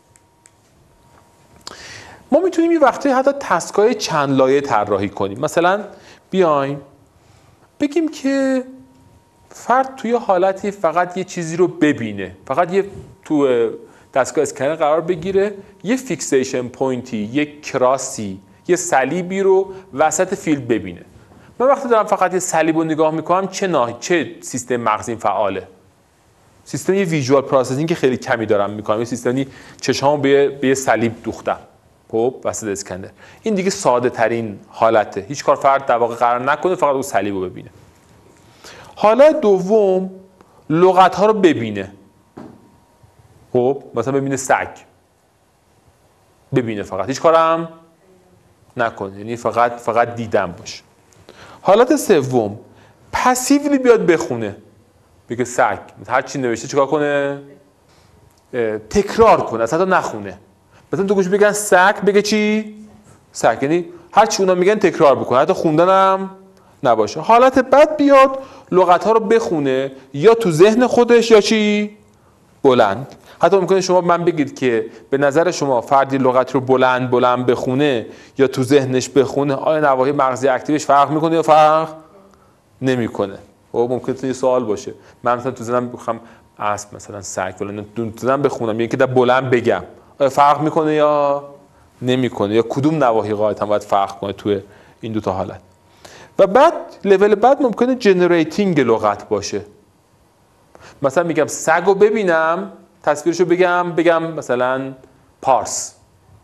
A: ما میتونیم یه وقتی حتی تسکای چند لایه طراحی کنیم. مثلا بیایم بگیم که فرد توی حالتی فقط یه چیزی رو ببینه، فقط یه تو دستگاه اسکنر قرار بگیره، یه فیکسیشن پوینتی، یه کراسی، یه صلیبی رو وسط فیلد ببینه. من وقتی دارم فقط یه صلیب رو نگاه میکنم چه سیستم مغزی فعاله؟ سیستم یه ویژوال پروسسینگ که خیلی کمی دارم میکنم، یه سیستمی چشامو به یه صلیب دوختم خب وسط اسکنر. این دیگه ساده ترین حالته، هیچ کار فرد در واقع قرار نکنه، فقط اون صلیب رو ببینه. حالت دوم لغت ها رو ببینه. خب مثلا ببینه سگ، ببینه، فقط هیچ کارم نکنه، یعنی فقط دیدن باشه. حالت سوم پسیولی بیاد بخونه، بگه سگ، هر چی نوشته چیکار کنه؟ تکرار کنه، اصلا نخونه. مثلا تو گوش بگن سگ، بگه چی؟ سگ، یعنی هر چی اونا میگن تکرار بکنه، حتی خوندنم نباشه. حالت بعد بیاد لغت ها رو بخونه، یا تو ذهن خودش یا چی؟ بلند. حتی ممکنه شما من بگید که به نظر شما فردی لغت رو بلند بخونه یا تو ذهنش بخونه، آیا نواحی مغزی اکتیوش فرق میکنه یا فرق نمیکنه؟ خب ممکنه یه سوال باشه. من مثلا تو ذهنم بخوام اسب مثلا سگ فلان تو ذهنم بخونم، یعنی که در بلند بگم، آیا فرق میکنه یا نمیکنه؟ یا کدوم نواحی قاعدتا باید فرق کنه توی این دو تا حالت؟ و بعد لول بعد ممکنه جنریتینگ لغت باشه. مثلا میگم سگو ببینم، تصویرشو بگم مثلا پارس.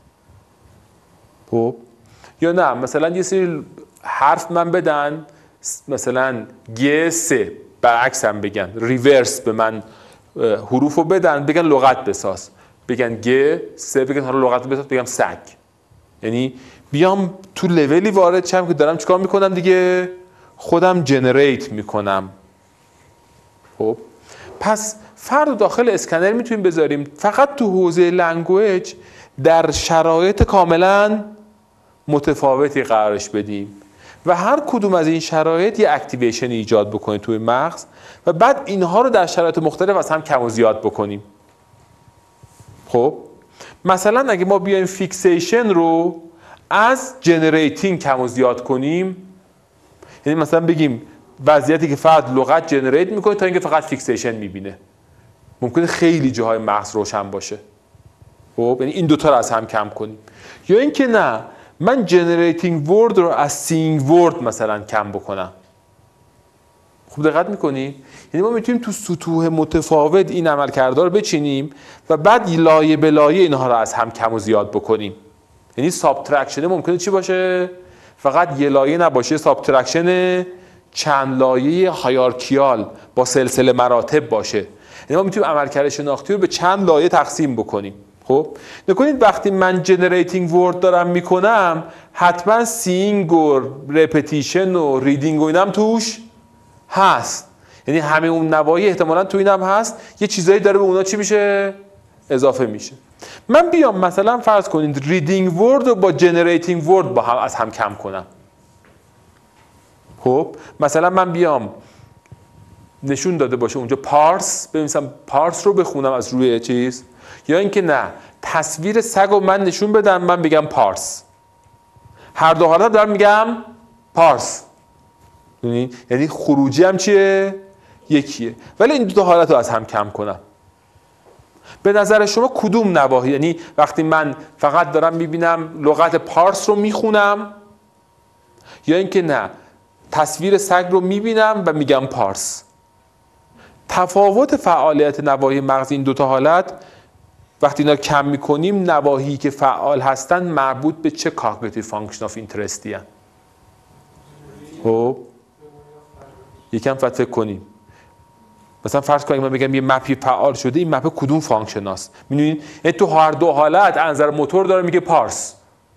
A: خب یا نه مثلا یه سری حرف من بدن، مثلا گ سه، برعکس هم بگن، ریورس به من حروفو بدن، بگن لغت بساز، بگن گ سه، بگن حالا لغت بساز، بگم سگ. یعنی بیام تو لولی وارد شم که دارم چیکار میکنم دیگه؟ خودم جنریت میکنم. خب پس فرد داخل اسکنر میتونیم بذاریم فقط تو حوزه لنگویج در شرایط کاملا متفاوتی قرارش بدیم و هر کدوم از این شرایط یه اکتیویشن ایجاد بکنه توی مغز و بعد اینها رو در شرایط مختلف از هم کم و زیاد بکنیم. خب مثلا اگه ما بیایم فیکسیشن رو از جنریتینگ کم و زیاد کنیم، یعنی مثلا بگیم وضعیتی که فرد لغت جنریت میکنه تا اینکه فقط فیکسیشن میبینه، ممکنه خیلی جاهای مغز روشن باشه. خب یعنی این دوتا رو از هم کم کنیم. یا اینکه نه، من جنریتینگ ورد رو از سینگ ورد مثلا کم بکنم. خوب دقت میکنی؟ یعنی ما میتونیم تو سطوح متفاوت این عملکردها رو بچینیم و بعد لایه به لایه اینها رو از هم کم و زیاد بکنیم. یعنی سابترکشن ممکنه چی باشه؟ فقط یه لایه نباشه، سابترکشن چند لایه هایرارکیال با سلسله مراتب باشه. یعنی ما میتونیم عملکرد شناختی رو به چند لایه تقسیم بکنیم. خب نکنید وقتی من جنریتینگ ورد دارم میکنم حتما سینگ و رپتیشن و ریدینگ و اینم توش هست، یعنی همه اون نواحی احتمالاً تو اینم هست، یه چیزایی داره به اونا چی میشه؟ اضافه میشه. من بیام مثلا فرض کنید ریدینگ ورد رو با جنریتینگ ورد با هم از هم کم کنم. خب مثلا من بیام نشون داده باشه اونجا پارس، بنویسم پارس رو بخونم از روی چیز، یا اینکه نه تصویر سگ رو من نشون بدم من بگم پارس. هر دو حالت دارم میگم پارس، یعنی خروجی هم چیه؟ یکیه. ولی این دو حالت رو از هم کم کنم. به نظر شما کدوم نواحی، یعنی وقتی من فقط دارم میبینم لغت پارس رو میخونم، یا اینکه نه تصویر سگ رو میبینم و میگم پارس؟ تفاوت فعالیت نواحی مغز این دوتا حالت وقتی اینا کم میکنیم، نواحی که فعال هستن مربوط به چه cognitive function of interest هستن؟ خب یکم فکر کنیم. مثلا فرض کنیم من بگم یه مپی فعال شده، این مپ کدوم فانکشن هست؟ میدونین یعنی تو هر دو حالت از نظر موتور داره میگه پارس.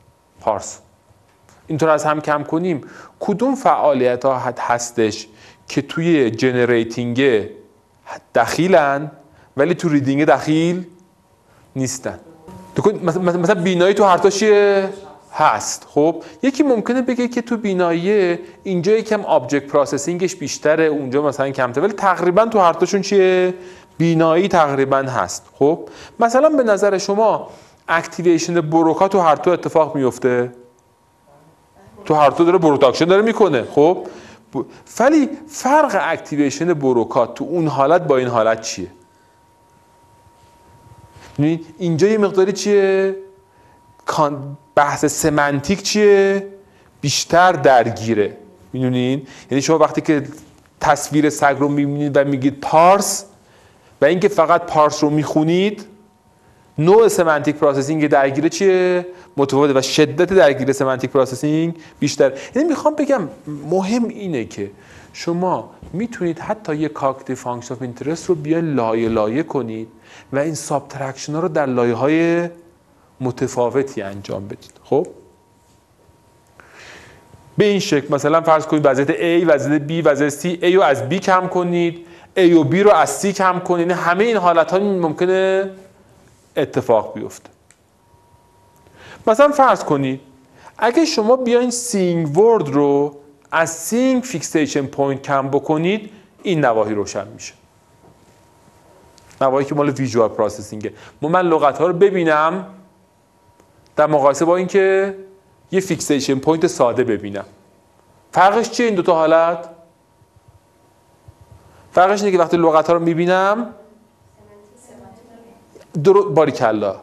A: اینطور از هم کم کنیم کدوم فعالیت ها هستش که توی جنریتینگ دخیلن ولی تو ریدینگ دخیل نیستن؟ مثلا بینایی تو هر تاشیه هست. خب یکی ممکنه بگه که تو بینایی اینجا یکم آبجکت پروسسینگش بیشتره، اونجا مثلا کمتره، ولی تقریبا تو هر تاشون چیه؟ بینایی تقریبا هست. خب مثلا به نظر شما اکتیویشن بروکا تو هر تو اتفاق میفته؟ تو هر تو داره پروداکشن داره میکنه. خب ولی فرق اکتیویشن بروکا تو اون حالت با این حالت چیه؟ اینجا یه مقداری چیه؟ بحث سمنتیک چیه؟ بیشتر درگیره. میدونین؟ یعنی شما وقتی که تصویر سگ رو میبینید و میگید پارس و اینکه فقط پارس رو میخونید، نوع سمنتیک پروسسینگ درگیره چیه؟ متفاوته و شدت درگیره سمنتیک پروسسینگ بیشتر. یعنی میخوام بگم مهم اینه که شما میتونید حتی یه cognitive function of interest رو بیاین لایه لایه کنید و این سابترکشن ها رو در لایه های متفاوتی انجام بدید. خب به این شکل مثلا فرض کنید وضعیت A، وضعیت B، وضعیت C، A رو از B کم کنید، A و B رو از C کم کنید. همه این حالت ها ممکنه اتفاق بیفته. مثلا فرض کنید اگه شما بیاین سینگ ورد رو از سینگ فیکسیشن پوینت کم بکنید، این نواحی روشن میشه. نواحی که مال ویژوال پروسسینگه. من لغت ها رو ببینم در مقایسه با اینکه یه فیکسیشن پوینت ساده ببینم. فرقش چیه این دو تا حالت؟ فرقش اینه که وقتی لغت ها رو میبینم باریکلا.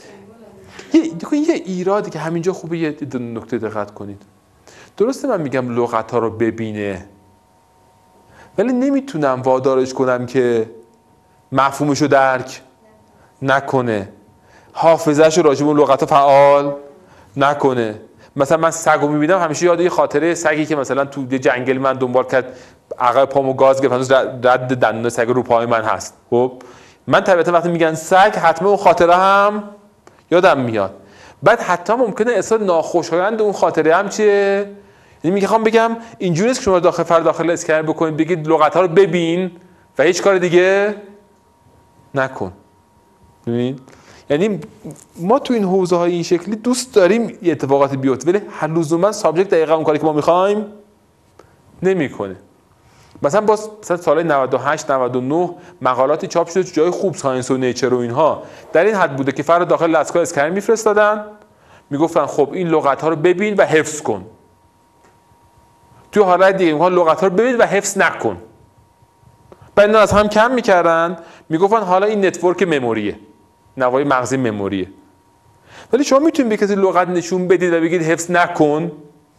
A: یه ایرادی که همینجا خوبه یه نکته دقت کنید. درسته من میگم لغت ها رو ببینه، ولی نمیتونم وادارش کنم که مفهومش رو درک نکنه، حافظه‌ش رو راجع به لغت ها فعال نکنه. مثلا من سگ رو میبینم همیشه یاد یه خاطره سگی که مثلا تو یه جنگل من دنبال کرد، عقب پامو گاز گرفت، هنوز رد دندون سگ رو پای من هست. خب من طبیعتا وقتی میگن سگ حتما اون خاطره هم یادم میاد. بعد حتی ممکنه احساس ناخوشایند اون خاطره هم چیه؟ یعنی میخوام بگم اینجوری نیست که شما داخل اسکن بکنید بگید لغت ها رو ببین و هیچ کار دیگه نکن. ببین یعنی ما تو این حوزه های این شکلی دوست داریم یه اتفاقاتی بیفته، ولی هر لزوما سابجکت دقیقاً اون کاری که ما میخوایم نمیکنه. مثلا سال 98 99 مقالاتی چاپ شده تو جای خوب، ساینس و نیچر و اینها، در این حد بوده که فرد داخل دستگاه اسکن میفرستادن، میگفتن خب این لغت ها رو ببین و حفظ کن. تو حالت دیگه میگن لغت ها رو ببین و حفظ نکن. بعد اینا از هم کم میکردن، میگفتن حالا این نتورک مموریه، نواحی مغزی مموریه. ولی شما میتونید به کسی لغت نشون بدید و بگید حفظ نکن،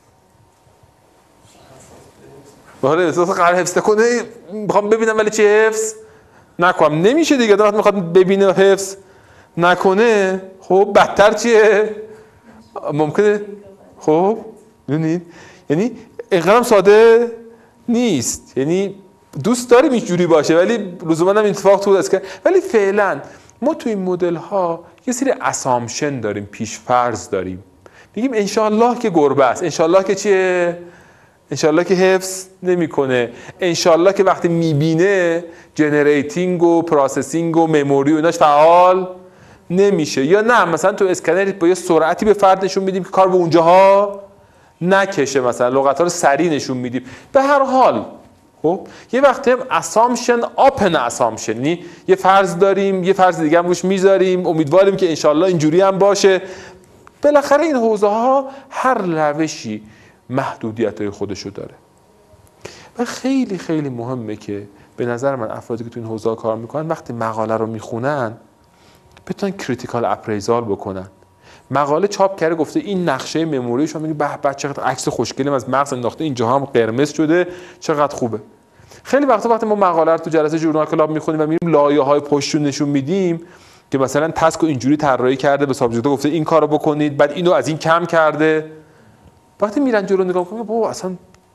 A: حالا احساس قرار حفظ کنه، میخوام ببینم ولی چی حفظ نکنم، نمیشه دیگه. وقتی میخواد ببینه و حفظ نکنه، خب بدتر چیه ممکنه. خب ببینید یعنی اینقدر ساده نیست. یعنی دوست داریم اینجوری باشه ولی لزوما هم اتفاق تو است. ولی فعلا ما تو این مدل ها یه سری اسامشن داریم، پیش فرض داریم. میگیم انشالله که گربه است، انشالله که چیه، انشالله که حفظ نمیکنه، انشالله که وقتی میبینه جنریتینگ و پروسسینگ و مموری و ایناش فعال نمیشه. یا نه مثلا تو اسکنر با یه سرعتی به فرد نشون میدیم که کار به اونجاها نکشه، مثلا لغت‌ها رو سریع نشون میدیم. به هر حال خب یه وقتی هم اسامپشن آپن اسامپشن، یعنی یه فرض داریم، یه فرض دیگه هم روش میذاریم، امیدواریم که انشالله اینجوری هم باشه. بالاخره این حوزه ها هر روشی محدودیت‌های خودشو داره و خیلی خیلی مهمه که به نظر من افرادی که تو این حوزه کار میکنن وقتی مقاله رو میخونن بتونن کریتیکال اپریزال بکنن. مقاله چاپ کرده گفته این نقشه مموری شما، میگه به به چقدر عکس خوشگلی از مغز انداخته، اینجا هم قرمز شده، چقدر خوبه. خیلی وقتی ما مقاله رو تو جلسه ژورنال کلاب میخونیم و میریم لایه‌های پشتون نشون میدیم که مثلا تسک رو اینجوری طراحی کرده، به سابجکت گفته این کارو بکنید، بعد اینو از این کم کرده. وقتی میرن جلو نگاه میکنن بابا اصلا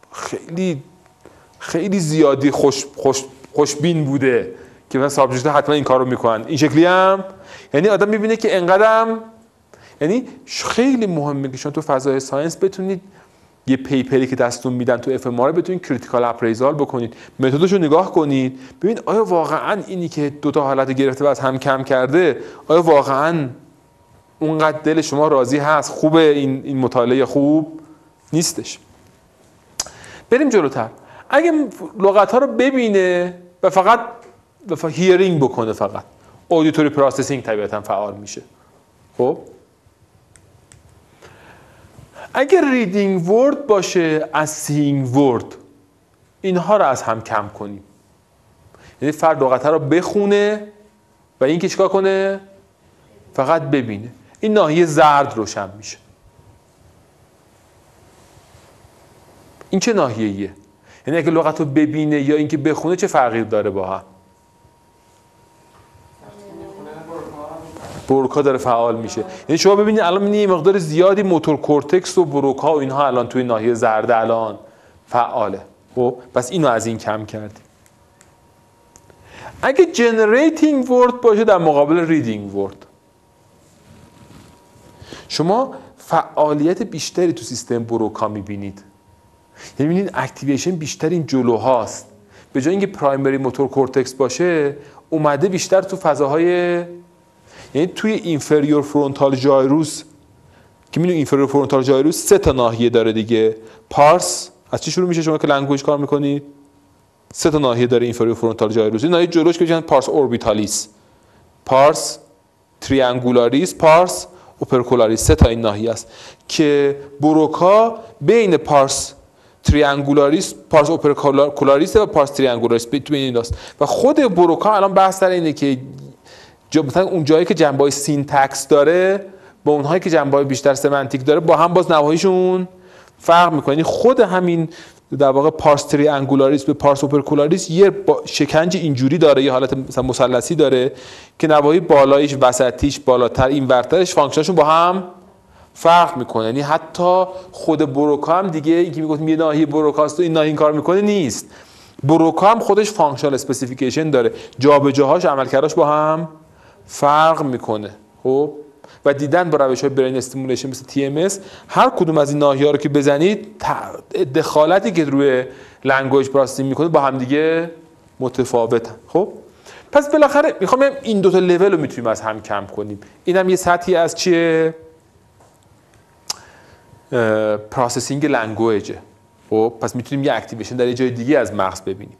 A: خیلی زیادی خوشبین بوده که مثلا سابجکت حتما این کارو میکنن، این شکلی هم یعنی آدم میبینه که انقدرم. یعنی خیلی مهمه که شما تو فضای ساینس بتونید یه پیپری که دستتون میدن تو اف ام آر بتونید کریتیکال اپریزال بکنید، متدش رو نگاه کنید، ببین آیا واقعا اینی که دو تا حالت گرفته و از هم کم کرده آیا واقعا اونقدر دل شما راضی هست، خوبه این مطالعه خوب نیستش. بریم جلوتر. اگه لغت‌ها رو ببینه و فقط هیرینگ بکنه، فقط اودیتوری پروسسینگ طبیعتاً فعال میشه. خب اگه ریدینگ ورد باشه از سینگ ورد، اینها رو از هم کم کنیم. یعنی فرد لغت‌ها رو بخونه و این که چیکار کنه؟ فقط ببینه. این ناحیه زرد روشن میشه. این چه ناحیه‌ایه؟ یعنی اگه لغت رو ببینه یا اینکه بخونه چه فرقی داره با هم؟ بروکا داره فعال میشه. یعنی شما ببینید الان می‌بینید یه مقدار زیادی موتور کورتکس و بروکا و اینها الان توی ناحیه زرد الان فعاله. خب پس اینو از این کم کردیم. اگه جنریتینگ ورد باشه در مقابل ریدینگ ورد، شما فعالیت بیشتری تو سیستم بروکا می‌بینید. یعنی می‌بینید اکتیویشن بیشتر این جلوهاست. به جای اینکه پرایمری موتور کورتکس باشه، اومده بیشتر تو فضاهای، یعنی توی اینفریور فرونتال جایروس که می‌بینید اینفریور فرونتال جایروس 3 تا ناحیه داره دیگه. پارس از چی شروع میشه شما که لنگویج کار می‌کنید؟ 3 تا ناحیه داره اینفریور فرونتال جایروس. این ناحیه جلوش که میگن پارس اوربیتالیس، پارس تریانگولاریس، پارس اوپرکولاریس. 3 تا این ناحیه است که بروکا بین پارس تریانگولاریس، پارس اوپرکولاریس و پارس تریانگولاریس تو این است. و خود بروکا الان بحث سر اینه که مثلا اون جایی که جنبه‌های سینتکس داره با اونهایی که جنبه‌های بیشتر سمنتیک داره با هم باز نواحیشون فرق می‌کنه. خود همین در واقع پارس تریانگولاریس به پارس اوپرکولاریس یه شکنج اینجوری داره، یه حالت مثلا مثلثی داره که نواحی بالاییش، وسطیش، بالاتر، این ورترش فانکشنشون با هم فرق میکنه. یعنی حتی خود بروکا هم دیگه اینکه میگفتیم یه ناحیه بروکاست و این ناحیه این کار میکنه نیست. بروکا هم خودش فانکشنال اسپسیفیکیشن داره، جابجاهاش، عملکردش با هم فرق میکنه. خب و دیدن با روش‌های برین استیمولیشن مثل TMS هر کدوم از این ناحیه‌ها رو که بزنید دخالتی که روی لنگویج پروسسینگ میکنه با هم دیگه متفاوتن. خب پس بالاخره میخوام این دو تا لول رو میتونیم از هم کم کنیم. اینم یه سطحی از چیه؟ پروسسینگ لنگویجه. خب پس میتونیم یه اکتیویشن در یه جای دیگه از مغز ببینیم.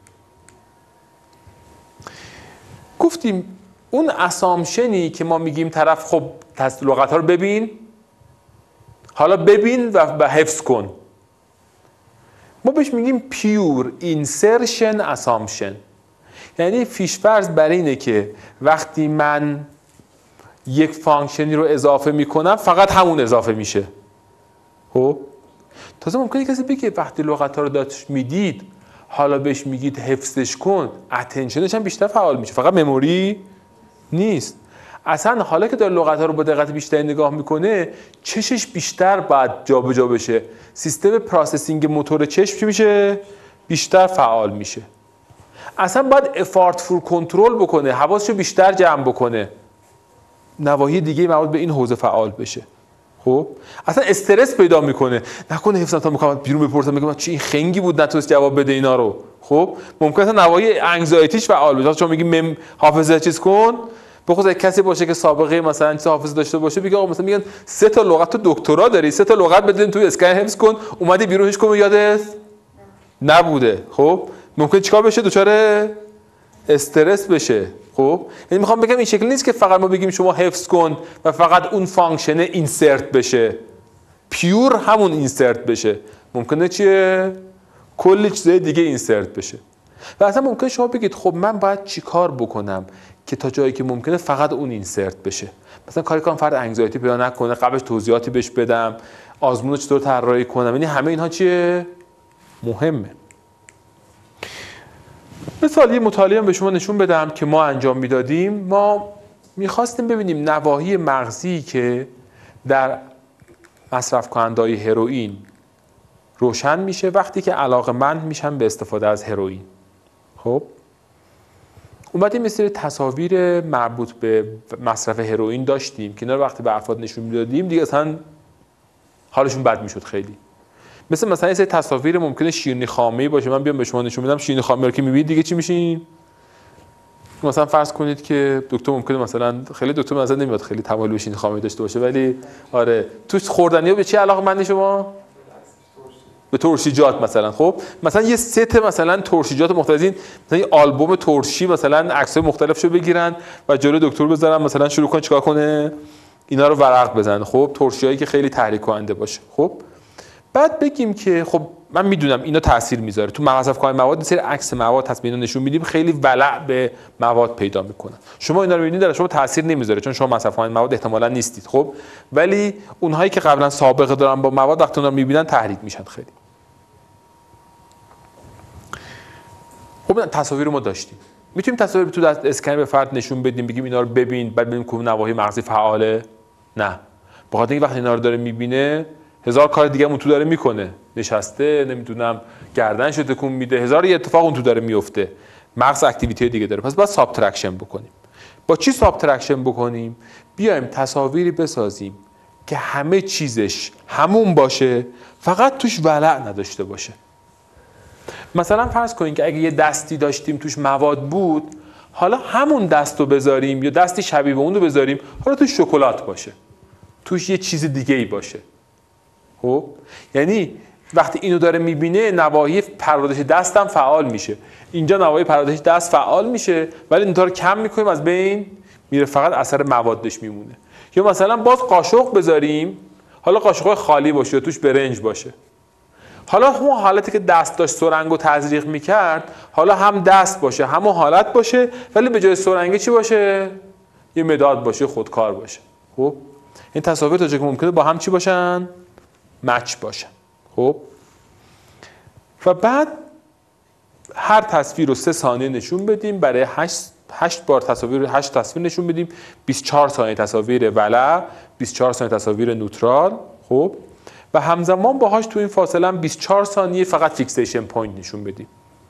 A: گفتیم اون اسامپشنی که ما میگیم طرف خب لغت‌ها رو ببین، حالا ببین و حفظ کن، ما بهش میگیم پیور اینسرشن اسامپشن. یعنی پیش‌فرض بر اینه که وقتی من یک فانکشنی رو اضافه میکنم فقط همون اضافه میشه. خب تازه ممکنه کسی بگه وقتی لغت‌ها رو داشت میدید حالا بهش میگید حفظش کن، اتنشنش هم بیشتر فعال میشه، فقط مموری نیست. اصلا حالا که داره لغت‌ها رو با دقت بیشتری نگاه میکنه چشش بیشتر باید جابجا بشه، سیستم پروسسینگ موتور چشم چی میشه؟ بیشتر فعال میشه. اصلا باید افارتفول کنترل بکنه، حواسشو بیشتر جمع بکنه، نواحی دیگه مربوط به این حوزه فعال بشه. خب اصلا استرس پیدا میکنه، نکنه حفظم تا میخوام بیرون بپرسم میگم چی این خنگی بود نتونست جواب بده اینا رو. خب ممکنه اصلا نواحی انگزایتیش فعال بشه. چون میگی حافظه چیز کن، بخواد کسی باشه که سابقه مثلا چیز حافظه داشته باشه، بگه آقا مثلا میگن 3 تا لغت تو دکترا داری، 3 تا لغت بدین توی اسکن حفظ کن، اومدی بیرون هیچ کدوم یادت نبوده. خب ممکن چیکار بشه؟ دچار استرس بشه. خب یعنی میخوام بگم این شکلی نیست که فقط ما بگیم شما حفظ کن و فقط اون فانکشن اینسرت بشه، پیور همون اینسرت بشه. ممکنه چیه؟ کلی چیزای دیگه اینسرت بشه. و اصلا ممکنه شما بگید خب من باید چیکار بکنم که تا جایی که ممکنه فقط اون اینسرت بشه. مثلا کاری کنم فرد انگزایتی پیدا نکنه، قبلش توضیحاتی بهش بدم، آزمون رو چطور طراحی کنم. یعنی همه اینها چیه؟ مهمه. مثال یه مطالعه به شما نشون بدم که ما انجام میدادیم. ما میخواستیم ببینیم نواحی مغزی که در مصرف کننده‌های هروئین روشن میشه وقتی که علاقه‌مند میشن به استفاده از هروئین. خب اومدیم یه سری تصاویر مربوط به مصرف هروئین داشتیم که اینا رو وقتی به افراد نشون میدادیم دیگه اصلا حالشون بد میشد خیلی. مثلا یه سری تصاویر ممکنه شیرینی خامه‌ای باشه، من بیام به شما نشون بدم شیرینی خامه رو که میبینید دیگه چی میشین؟ مثلا فرض کنید که دکتر ممکنه مثلا خیلی دکتر مثلا نمیاد خیلی تمایل به شیرینی خامه داشته باشه، ولی آره توش خوردنی‌ها به چه علاقه‌مندی شما؟ به ترشیجات مثلا. خب مثلا یه ست مثلا ترشیجات مختلفین، مثلا یه آلبوم ترشی مثلا عکسای مختلفشو بگیرن و جلوی دکتر بذارن، مثلا شروع کنه چیکار کنه؟ اینا رو ورق بزنه. خب ترشیایی که خیلی تحریک کننده باشه. خب بعد بگیم که خب من میدونم اینا تاثیر میذاره تو مصرف کننده مواد، سری عکس مواد هست اینا نشون میدیم خیلی ولع به مواد پیدا میکنن. شما اینا رو میبینید در شما تاثیر نمیذاره چون شما مصرف کننده مواد احتمالاً نیستید. خب ولی اونهایی که قبلا سابقه دارن با مواد وقتی اونا رو میبینن تحریک میشن خیلی. خب تصاویر ما داشتیم، میتونیم تصاویر تو اسکن به فرد نشون بدیم بگیم اینا رو ببین، بعد ببینیم کدوم نواحی مغزی فعاله؟ نه، بخاطر اینکه وقتی اینا رو داره میبینه هزار کار دیگه اون تو داره میکنه، نشسته نمیدونم گردنشو تکون میده، هزار یه اتفاق اون تو داره میفته، مغز اکتیویتی دیگه داره. پس باید سابترکشن بکنیم. با چی سابترکشن بکنیم؟ بیایم تصاویری بسازیم که همه چیزش همون باشه، فقط توش ولع نداشته باشه. مثلا فرض کنید که اگه یه دستی داشتیم توش مواد بود، حالا همون دست رو بذاریم یا دستی شبیه به اون رو بذاریم، حالا توش شکلات باشه، توش یه چیز دیگه ای باشه. خب یعنی وقتی اینو داره میبینه نواحی پردازش دست هم فعال میشه. اینجا نواحی پردازش دست فعال میشه ولی اینطور کم میکنیم از بین میره، فقط اثر موادش میمونه. یا مثلا باز قاشق بذاریم، حالا قاشق خالی باشه یا توش برنج باشه، حالا همون حالتی که دست داشت سرنگو تزریق میکرد حالا هم دست باشه همون حالت باشه، ولی به جای سرنگی چی باشه؟ یه مداد باشه، خودکار باشه. خب این تصاویر تا جایی که ممکنه با هم چی باشن؟ مچ باشن. خب و بعد هر تصویر رو 3 ثانیه نشون بدیم، برای 8 بار تصاویر 8 تصویر نشون بدیم، 24 ثانیه تصاویر ولع، 24 ثانیه تصاویر نوترال. خب و همزمان باهاش تو این فاصله هم 24 ثانیه فقط فیکسیشن پوینت نشون بدیم.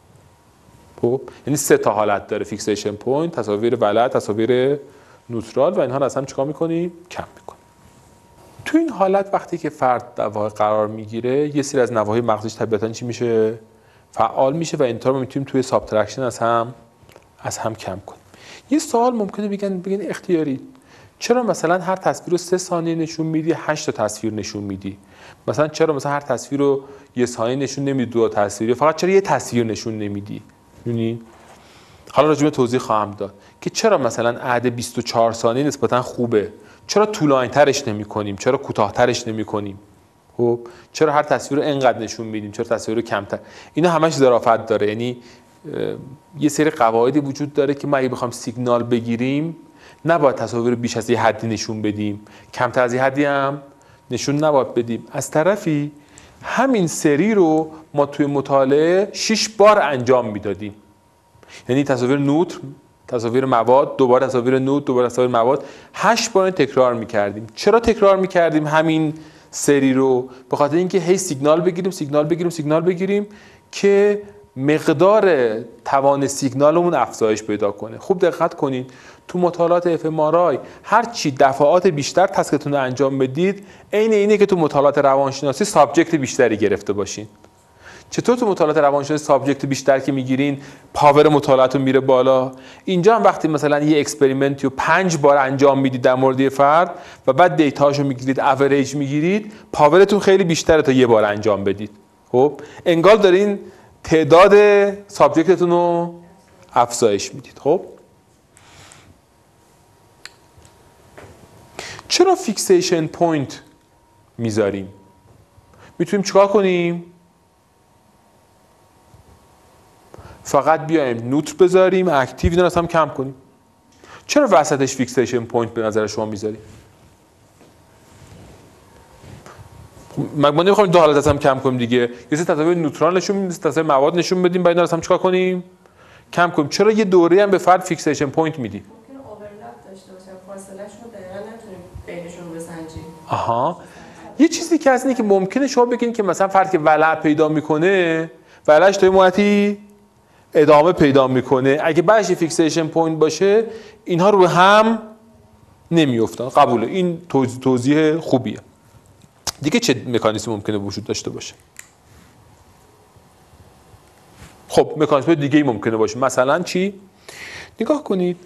A: خب یعنی 3 تا حالت داره فیکسیشن پوینت، تصاویر ولع، تصاویر نوترال، و اینها رو از هم چیکار می‌کنیم؟ کم می‌کنیم. تو این حالت وقتی که فرد در واقع قرار میگیره، یه سری از نواحی مغزش طبیعتاً چی میشه؟ فعال میشه و اینطور ما میتونیم توی سابترکشن از هم کم کنیم. یه سوال ممکنه بگن اختیاری، چرا مثلا هر تصویر رو 3 ثانیه نشون میدی، 8 تا تصویر نشون میدی؟ مثلا چرا مثلا هر تصویر رو 1 ثانیه نشون نمیدی، 2 تصویر، فقط چرا یه تصویر نشون نمیدی؟ می‌دونی؟ حالا راجع به توضیح خواهم داد که چرا مثلا عدد 24 ثانیه نسبتا خوبه، چرا طولانی‌ترش نمی‌کنیم، چرا کوتاه‌ترش نمی‌کنیم؟ خب چرا هر تصویر رو اینقدر نشون میدیم، چرا تصویر رو کمتر؟ اینا همش ظرافت داره. یعنی یه سری قواعدی وجود داره که ما اگه بخوام سیگنال بگیریم نباید تصاویر بیش از یه حدی نشون بدیم، کمتر از یه حدی هم نشون نباید بدیم. از طرفی همین سری رو ما توی مطالعه 6 بار انجام میدادیم. یعنی تصاویر نوتر، تصاویر مواد، دوباره تصاویر نوتر، دوباره تصاویر مواد، 8 بار تکرار میکردیم. چرا تکرار میکردیم همین سری رو؟ به خاطر اینکه هی سیگنال بگیریم که مقدار توان سیگنالمون افزایش پیدا کنه. خوب دقت کنید تو مطالعات اف ام آر آی هر چی دفعات بیشتر تسکتون رو انجام بدید، عین اینه که تو مطالعات روانشناسی سابجکت بیشتری گرفته باشین. چطور تو مطالعات روانشناسی سابجکت بیشتر که میگیرین پاور مطالعاتون میره بالا. اینجا هم وقتی مثلا یه اکسپریمنتی رو 5 بار انجام میدید در مورد یه فرد و بعد دیتاشو میگیرید، اوریج میگیرید، پاورتون خیلی بیشتره تا یه بار انجام بدید. خب انگار دارین تعداد سابجکتتون رو افزایش میدید. خب چرا فیکسیشن پوینت میذاریم؟ میتونیم چیکار کنیم؟ فقط بیایم نوتر بذاریم، اکتیو اینا رو هم کم کنیم. چرا وسطش فیکسیشن پوینت به نظر شما میذاریم؟ ما نمیخوایم دو حالت هم کم کنیم دیگه. یه سری تصاویر نوترال نشون بدیم، تصاویر مواد نشون بدیم، بعد اینا رو هم چیکار کنیم؟ کم کنیم. چرا یه دوره هم به فرد فیکسیشن پوینت میدیم؟
B: ممکنه اوورلپ داشته باشه، فاصله‌اش رو دقیقاً نتونیم بینشون بسنجیم.
A: آها. یه چیزی که هست اینه که ممکنه شما بگین که مثلا فرد که ولع پیدا میکنه، ولعش تا مدتی ادامه پیدا میکنه، اگه بعدش فیکسیشن پوینت باشه اینها رو هم نمیافتن. قبوله، این توضیح خوبیه. دیگه چه مکانیزمی ممکنه وجود داشته باشه؟ خب مکانیزم دیگه ای ممکنه باشه. مثلا چی؟ نگاه کنید،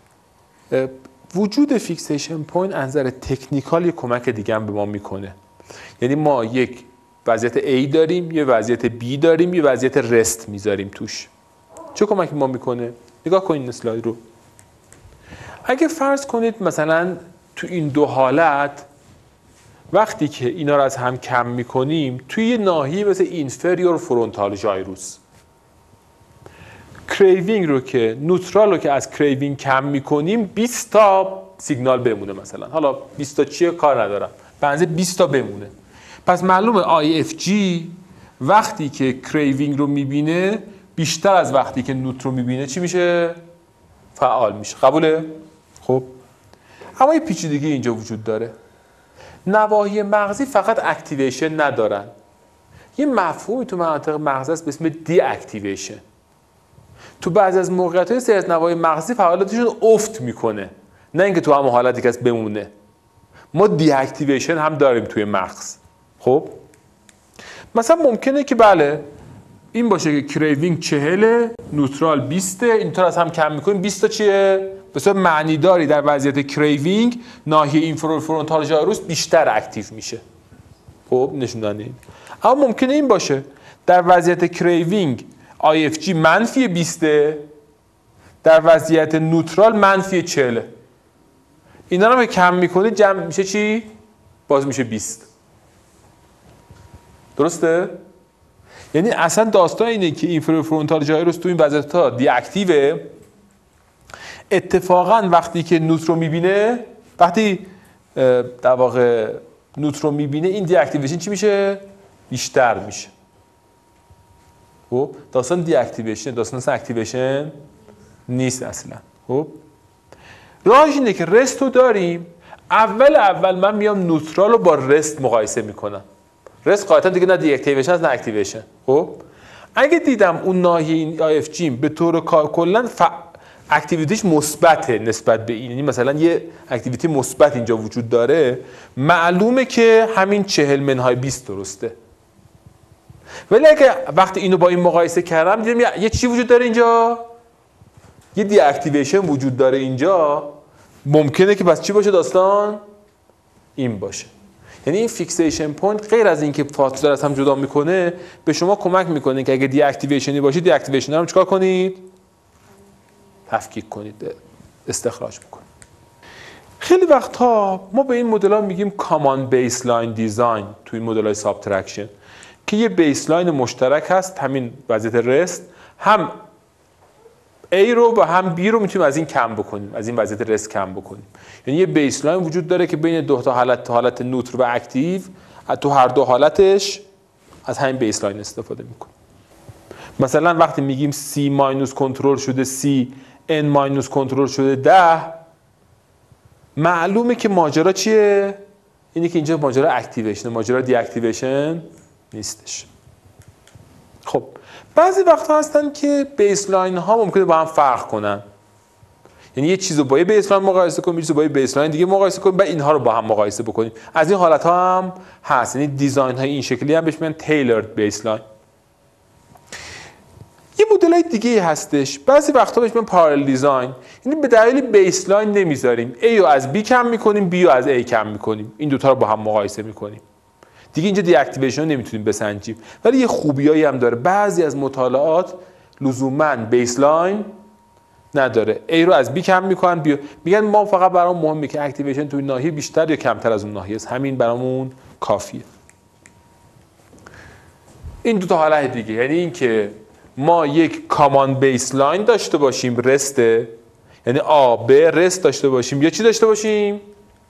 A: وجود فیکسیشن پوینت از نظر تکنیکال یک کمک دیگه هم به ما میکنه. یعنی ما یک وضعیت A داریم، یه وضعیت B داریم، یه وضعیت رست میذاریم توش. چه کمکی ما میکنه؟ نگاه کنید اسلاید رو. اگه فرض کنید مثلا تو این دو حالت وقتی که اینا رو از هم کم میکنیم توی یه ناحیه مثل اینفریور فرونتال ژایروس، کریوینگ رو که نوترال رو که از کریوینگ کم میکنیم 20 تا سیگنال بمونه. مثلا حالا 20 تا چیه کار ندارم، بنزه 20 تا بمونه. پس معلومه IFG وقتی که کریوینگ رو میبینه بیشتر از وقتی که نوتر رو میبینه چی میشه؟ فعال میشه. قبوله؟ خب اما یه پیچیدگی اینجا وجود داره. نواحی مغزی فقط اکتیویشن ندارن. یه مفهومی تو مناطق مغز هست به اسم دی اکتیویشن. تو بعضی از موقعیت‌های سری از نواحی مغزی فعالیتشون افت میکنه، نه اینکه تو همون حالتی که هست بمونه. ما دی اکتیویشن هم داریم توی مغز. خب مثلا ممکنه که بله این باشه که کریوینگ 40 نوترال 20 اینطور از هم کم میکنیم. 20 تا چیه؟ به صورت معنی داری در وضعیت کریوینگ ناحیه اینفرور فرونتال ژایروس بیشتر اکتیو میشه. خب نشون دادن این. اما ممکنه این باشه در وضعیت کریوینگ IFG منفی 20 در وضعیت نوترال منفی 40. اینا رو که کم میکنید جمع میشه چی؟ باز میشه 20. درسته؟ یعنی اصلا داستان اینه که اینفرور فرونتال ژایروس تو این وضعیت ها دی اکتیوه. اتفاقا وقتی که نوتر رو میبینه، وقتی در واقع نوتر رو میبینه این دی اکتیویشن چی میشه؟ بیشتر میشه. خب داستان دی اکتیویشن داستان اکتیویشن نیست اصلا. خب راهش اینه که رست رو داریم. اول من میام نوترال رو با رست مقایسه میکنم. رست قاعدتا دیگه نه دی اکتیویشن نه اکتیویشن. خب اگه دیدم اون ناحیه IFG به طور کلا اکتیویتیش مثبته نسبت به این، یعنی مثلا یه اکتیویتی مثبت اینجا وجود داره، معلومه که همین 40 منهای 20 درسته. ولی اگه وقتی اینو با این مقایسه کردم دیدم یه چی وجود داره اینجا، یه دی اکتیویشن وجود داره اینجا، ممکنه که پس چی باشه داستان؟ این باشه. یعنی این فیکسیشن پوینت غیر از اینکه فاصله رو از هم جدا میکنه به شما کمک میکنه که اگه دی اکتیویشنی باشه دی اکتیویشن رو چیکار کنید؟ تفکیک کنید، استخراج بکنید. خیلی وقتها ما به این مدل‌ها میگیم کامان بیسلاین دیزاین توی این مدل‌های سابترکشن که یه بیسلاین مشترک هست، همین وضعیت رست، هم A رو و هم B رو میتونیم از این کم بکنیم، از این وضعیت رست کم بکنیم. یعنی یه بیسلاین وجود داره که بین دو تا حالت نوتر و اکتیو تو هر دو حالتش از همین بیسلاین استفاده میکنیم. مثلا وقتی میگیم C ماینوس کنترل شده C N ماینوس کنترل شده 10، معلومه که ماجرا چیه؟ اینه که اینجا ماجرا اکتیویشن، ماجرا دی اکتیویشن نیستش. خب بعضی وقتا هستن که بیسلاین ها ممکنه با هم فرق کنن. یعنی یه چیزو با یه بیسلاین مقایسه کنیم، یه چیزو با یه بیسلاین دیگه مقایسه کنیم، بعد اینها رو با هم مقایسه بکنیم. از این حالت ها هم هست. یعنی دیزاین های این شکلی هم بهش میگن تیلرد بیسلاین. یه مدلای دیگه هستش، بعضی وقتا بهش میگن پارالل دیزاین، یعنی به دلیل بیسلاین نمیذاریم، A رو از B کم میکنیم، B رو از A کم میکنیم، این دوتا رو با هم مقایسه میکنیم. دیگه اینجا دی اکتیویشن نمیتونیم بسنجیم، ولی یه خوبیایی هم داره. بعضی از مطالعات لزوما بیسلاین نداره، A رو از B کم میکنن، میگن ما فقط برام مهمه که اکتیویشن توی ناحیه بیشتر یا کمتر از اون ناحیه است، همین برامون کافیه. این دو تا حالت دیگه، یعنی این که ما یک کامان بیسلاین داشته باشیم، رسته، یعنی A B رست داشته باشیم، یا چی داشته باشیم؟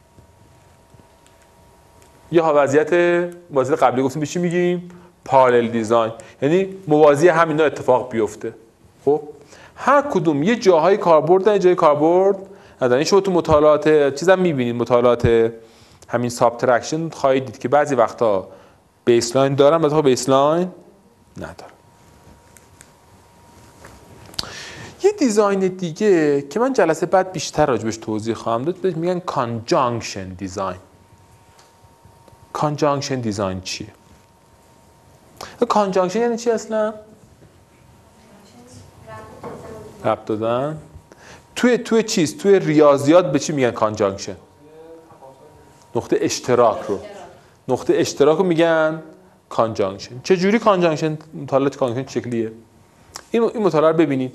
A: یا وضعیت قبلی گفتیم به چی میگیم؟ پارالل دیزاین، یعنی موازی همینا اتفاق بیفته. خب هر کدوم یه جاهای کاربرد دارن، جای کاربرد ندارن. شما تو مطالعات چیزا میبینید، مطالعات همین سابترکشن خواهید دید که بعضی وقتا بیسلاین دارن، بعضی وقتا بیسلاین ندارن. یه دیزاین دیگه که من جلسه بعد بیشتر راجبش توضیح خواهم داد، بهش میگن کانجانکشن دیزاین. کانجانکشن دیزاین چیه؟ کانجانکشن یعنی چی اصلا؟ ربط دادن. توی چیز، توی ریاضیات به چی میگن کانجانکشن؟ نقطه اشتراک رو. نقطه اشتراک رو میگن کانجانکشن. چه جوری کانجانکشن؟ مطالعات کانجانکشن شکلیه. این مطالعه رو ببینید.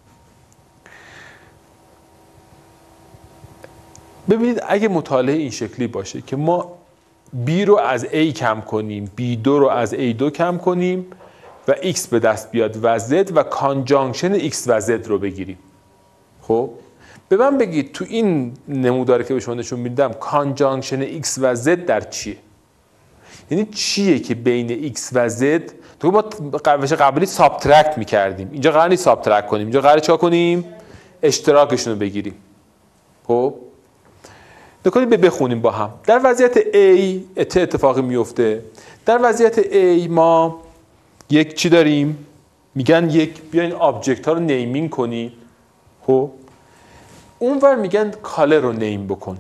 A: ببینید اگه مطالعه این شکلی باشه که ما B رو از A کم کنیم، B2 رو از A2 کم کنیم و X به دست بیاد و Z و کانجانکشن X و Z رو بگیریم. خب به من بگید تو این نموداری که به شما نشون میدم کانجانکشن X و Z در چیه؟ یعنی چیه که بین X و Z تو ما قبلی سابترکت میکردیم، اینجا قرار نیست سابترکت کنیم، اینجا قراره چا کنیم؟ اشتراکشون رو بگیریم. خب نکنید بخونیم با هم. در وضعیت A اتفاقی میفته. در وضعیت A ما یک چی داریم؟ میگن بیاین آبجکت ها رو نیمینگ کنید. خب اونور میگن کالر رو نیم بکن.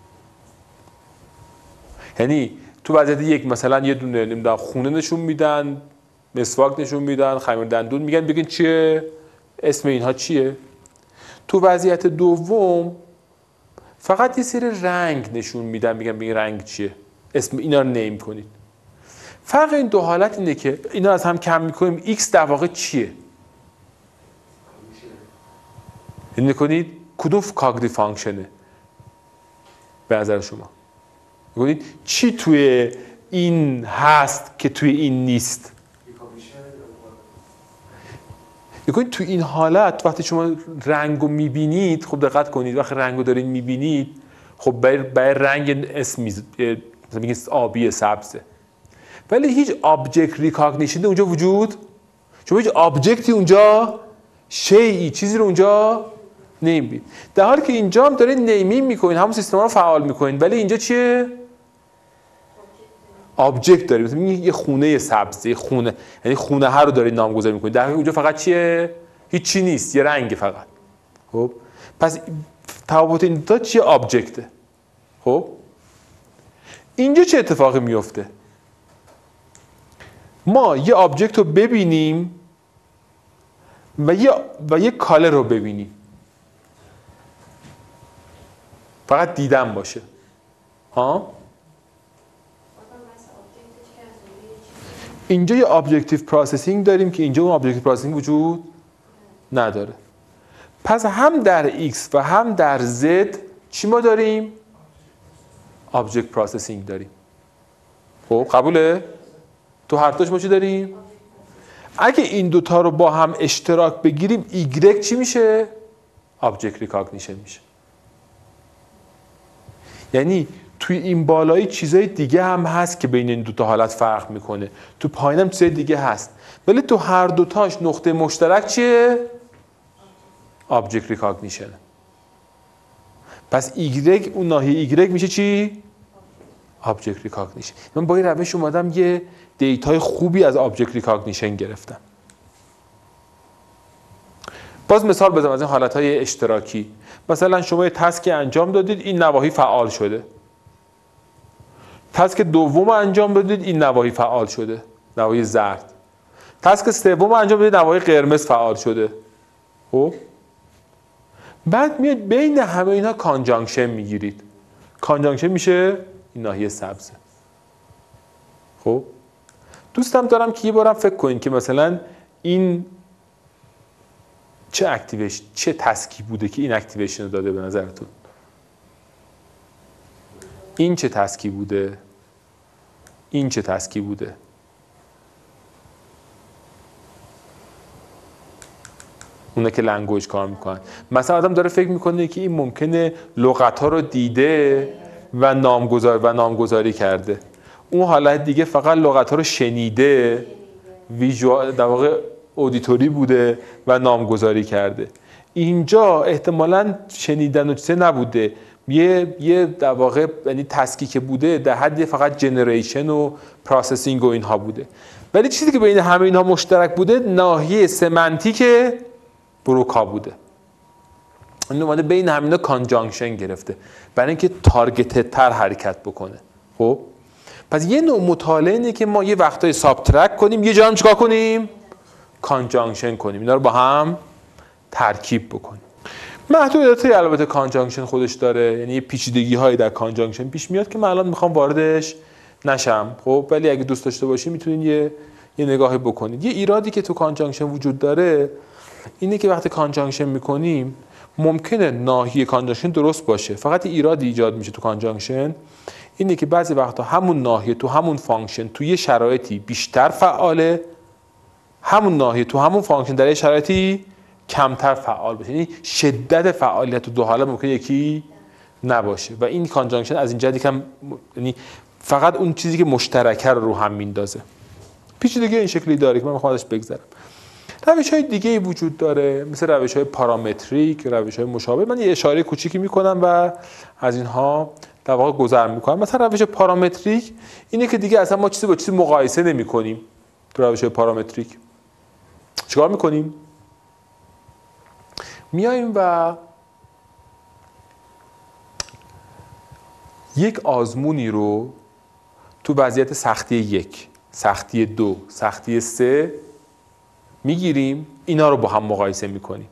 A: یعنی تو وضعیت یک مثلا یه دونه نمیدونم خونه نشون میدن، مسواک نشون میدن، خمیر دندون، میگن بگین چیه؟ اسم اینها چیه؟ تو وضعیت دوم فقط یه سری رنگ نشون میدن، میگن این رنگ چیه؟ اسم اینا رو نیم کنید. فرق این دو حالت اینه که اینا از هم کم میکنیم، X در واقع چیه؟ این نکنید کدوم کاگنیتیو فانکشنه به نظر شما؟ نکنید چی توی این هست که توی این نیست؟ نکنید توی این حالت وقتی شما رنگو میبینید، خب دقت کنید وقتی رنگو دارید میبینید، خب برای رنگ اسم مثلا میگید آبی سبزه، ولی هیچ آبجکت ریکاگنیشن اونجا وجود، شما هیچ آبجکتی اونجا، شیئی چیزی رو اونجا نمیبینید. در حالی که اینجا هم دارید نیمینگ میکنید، همون سیستم رو فعال میکنید، ولی اینجا چیه؟ آبجکت دارید. مثلا یه خونه سبزه، خونه، یعنی خونه ها رو دارید نامگذاری میکنید، در حالی اونجا فقط چیه؟ هیچی نیست، یه رنگ فقط. خب پس تفاوت این دو تا چیه؟ آبجکته. خب اینجا چه اتفاقی میفته؟ ما یه آبجکت رو ببینیم و یه کالر رو ببینیم، فقط دیدن باشه. ها؟ اینجا یه ابجکتیو پروسسینگ داریم که اینجا اون ابجکتیو پروسسینگ وجود نداره. پس هم در X و هم در Z چی ما داریم؟ ابجکت پروسسینگ داریم. خب قبوله؟ تو هر دوش ما چی داریم؟ اگه این دوتا رو با هم اشتراک بگیریم Y چی میشه؟ ابجکت ریکاگنیشن میشه. یعنی توی این بالایی چیزای دیگه هم هست که بین این دوتا حالت فرق میکنه، تو پایین هم چیزای دیگه هست، ولی تو هر دوتاش نقطه مشترک چیه؟ ابجکت ریکاگنیشن. پس Y اون ناحیه Y میشه چی؟ ابجکت ریکاگنیشن. من با این روش اومدم یه دیتای خوبی از ابجکت ریکاگنیشن گرفتم. باز مثال بزنم از این حالتهای اشتراکی. مثلا شما یه تسک انجام دادید، این نواحی فعال شده. تسک دوم انجام دادید، این نواحی فعال شده، نواحی زرد. تسک سوم انجام بدید، نوای قرمز فعال شده. خب بعد میاد بین همه اینا کانجانکشن میگیرید. کانجانکشن میشه این ناحیه سبزه. خب دوستم دارم که یه بارم فکر کنید که مثلا این چه اکتیویشن، چه تسکی بوده که این اکتیویشن رو داده به نظرتون؟ این چه تسکی بوده؟ این چه تسکی بوده؟ اونا که لنگویج کار میکنن. مثلا آدم داره فکر میکنه که این ممکنه لغت‌ها رو دیده و نامگذاری کرده. اون حالت دیگه فقط لغت‌ها رو شنیده، ویژوال در واقع اودیتوری بوده و نامگذاری کرده. اینجا احتمالاً شنیدن و چیزی نبوده، یه در واقع یعنی تسکی که بوده در حد فقط جنریشن و پروسسینگ و اینها بوده. ولی چیزی که بین همه اینها مشترک بوده ناحیه سمنتیک بروکا بوده. این اومده بین همینا کانجانکشن گرفته برای اینکه تارگتد تر حرکت بکنه. خب پس یه نوع مطالعه اینه که ما یه وقتای سابترکت کنیم، یه جا هم چیکار کنیم؟ کانجانکشن کنیم، اینا رو با هم ترکیب بکنیم. محدودیتی البته کانجانکشن خودش داره، یعنی پیچیدگی هایی در کانجانکشن پیش میاد که من الان میخوام واردش نشم. خب ولی اگه دوست داشته باشید میتونید یه نگاهی بکنید. یه ایرادی که تو کانجانکشن وجود داره اینه که وقتی کانجانکشن میکنیم ممکنه ناحیه کانجانکشن درست باشه، فقط ایرادی ایجاد میشه تو کانجانکشن اینه که بعضی وقتا همون ناحیه تو همون فانکشن تو یه شرایطی بیشتر فعاله، همون ناحیه تو همون فانکشن در یه شرایطی کمتر فعال باشه. یعنی شدت فعالیت تو دو حالت ممکنه یکی نباشه و این کانجانکشن از این جهت یکم یعنی فقط اون چیزی که مشترکه رو هم میندازه. پیچیدگی این شکلی داره که من میخوام ازش بگذرم. روش‌های دیگه‌ای وجود داره مثل روش‌های پارامتریک، روش‌های مشابه. من یه اشاره کوچیکی میکنم و از اینها در واقع گذر میکنم. مثلا روش پارامتریک اینه که دیگه اصلا ما چیزی با چیزی مقایسه نمی‌کنیم. تو روش‌های پارامتریک چیکار می‌کنیم؟ میایم و یک آزمونی رو تو وضعیت سختی 1، سختی 2، سختی 3 میگیریم، اینا رو با هم مقایسه میکنیم.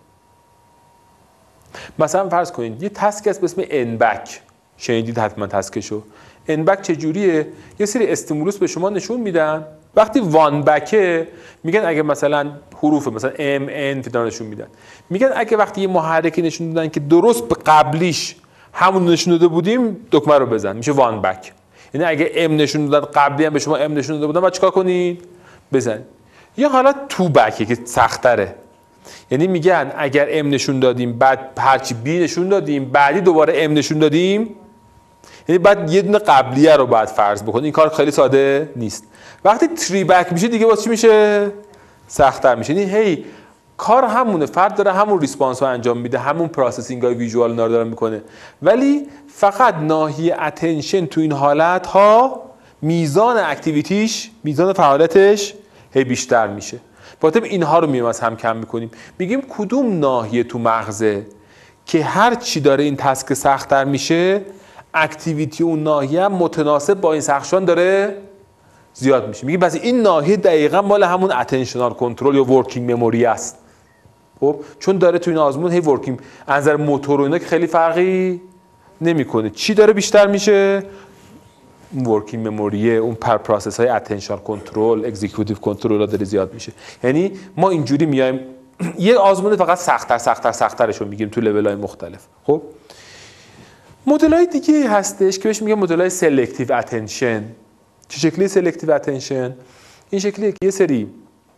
A: مثلا فرض کنید یه تسک هست به اسم انبک، شنیدید حتما تسکشو. انبک چجوریه؟ یه سری استیمولوس به شما نشون میدن، وقتی وان بکه میگن اگه مثلا حروف مثلا ام ان فلان نشون میدن، میگن اگه وقتی یه محرکی نشون دادن که درست به قبلیش همون نشون داده بودیم دکمه رو بزن، میشه وان بک. یعنی اگه ام نشون دادن قبلی هم به شما ام نشون داده بودن بعد چیکار کنید؟ بزن. یه حالت تو بکه که سخت‌تره، یعنی میگن اگر ام نشون دادیم بعد هرچی بی نشون دادیم بعدی دوباره ام نشون دادیم، یعنی بعد یه دونه قبلیه رو بعد فرض بکنید. این کار خیلی ساده نیست. وقتی تری بک میشه دیگه واسه چی میشه؟ سخت‌تر میشه. یعنی هی کار همونه، فرد داره همون ریسپانس رو انجام میده، همون پروسسینگ های ویژوال اینا رو داره میکنه، ولی فقط ناحیه اتنشن تو این حالت ها میزان اکتیویتیش، میزان فعالیتش هی بیشتر میشه. باطب اینها رو میام از هم کم میکنیم، میگیم کدوم ناحیه تو مغزه که هر چی داره این تسک سخت‌تر میشه اکتیویتی اون ناحیه هم متناسب با این سخت‌شدن داره زیاد میشه. میگیم پس این ناحیه دقیقاً مال همون اتنشنال کنترل یا ورکینگ مموری است. خب چون داره تو این آزمون هی ورکینگ از نظر موتور و اینا که خیلی فرقی نمیکنه. چی داره بیشتر میشه؟ ورکینگ مموری، اون پروسس های اتنشنال کنترل، اکزیکیوتیو کنترل داره زیاد میشه. یعنی ما اینجوری میایم یه آزمون فقط سخت‌ترش رو میگیم تو لول های مختلف. خب مدل های دیگه هستش که بهش میگم مدل های سلکتیو اتنشن. چه شکلی سلکتیو اتنشن؟ این شکلیه که یه سری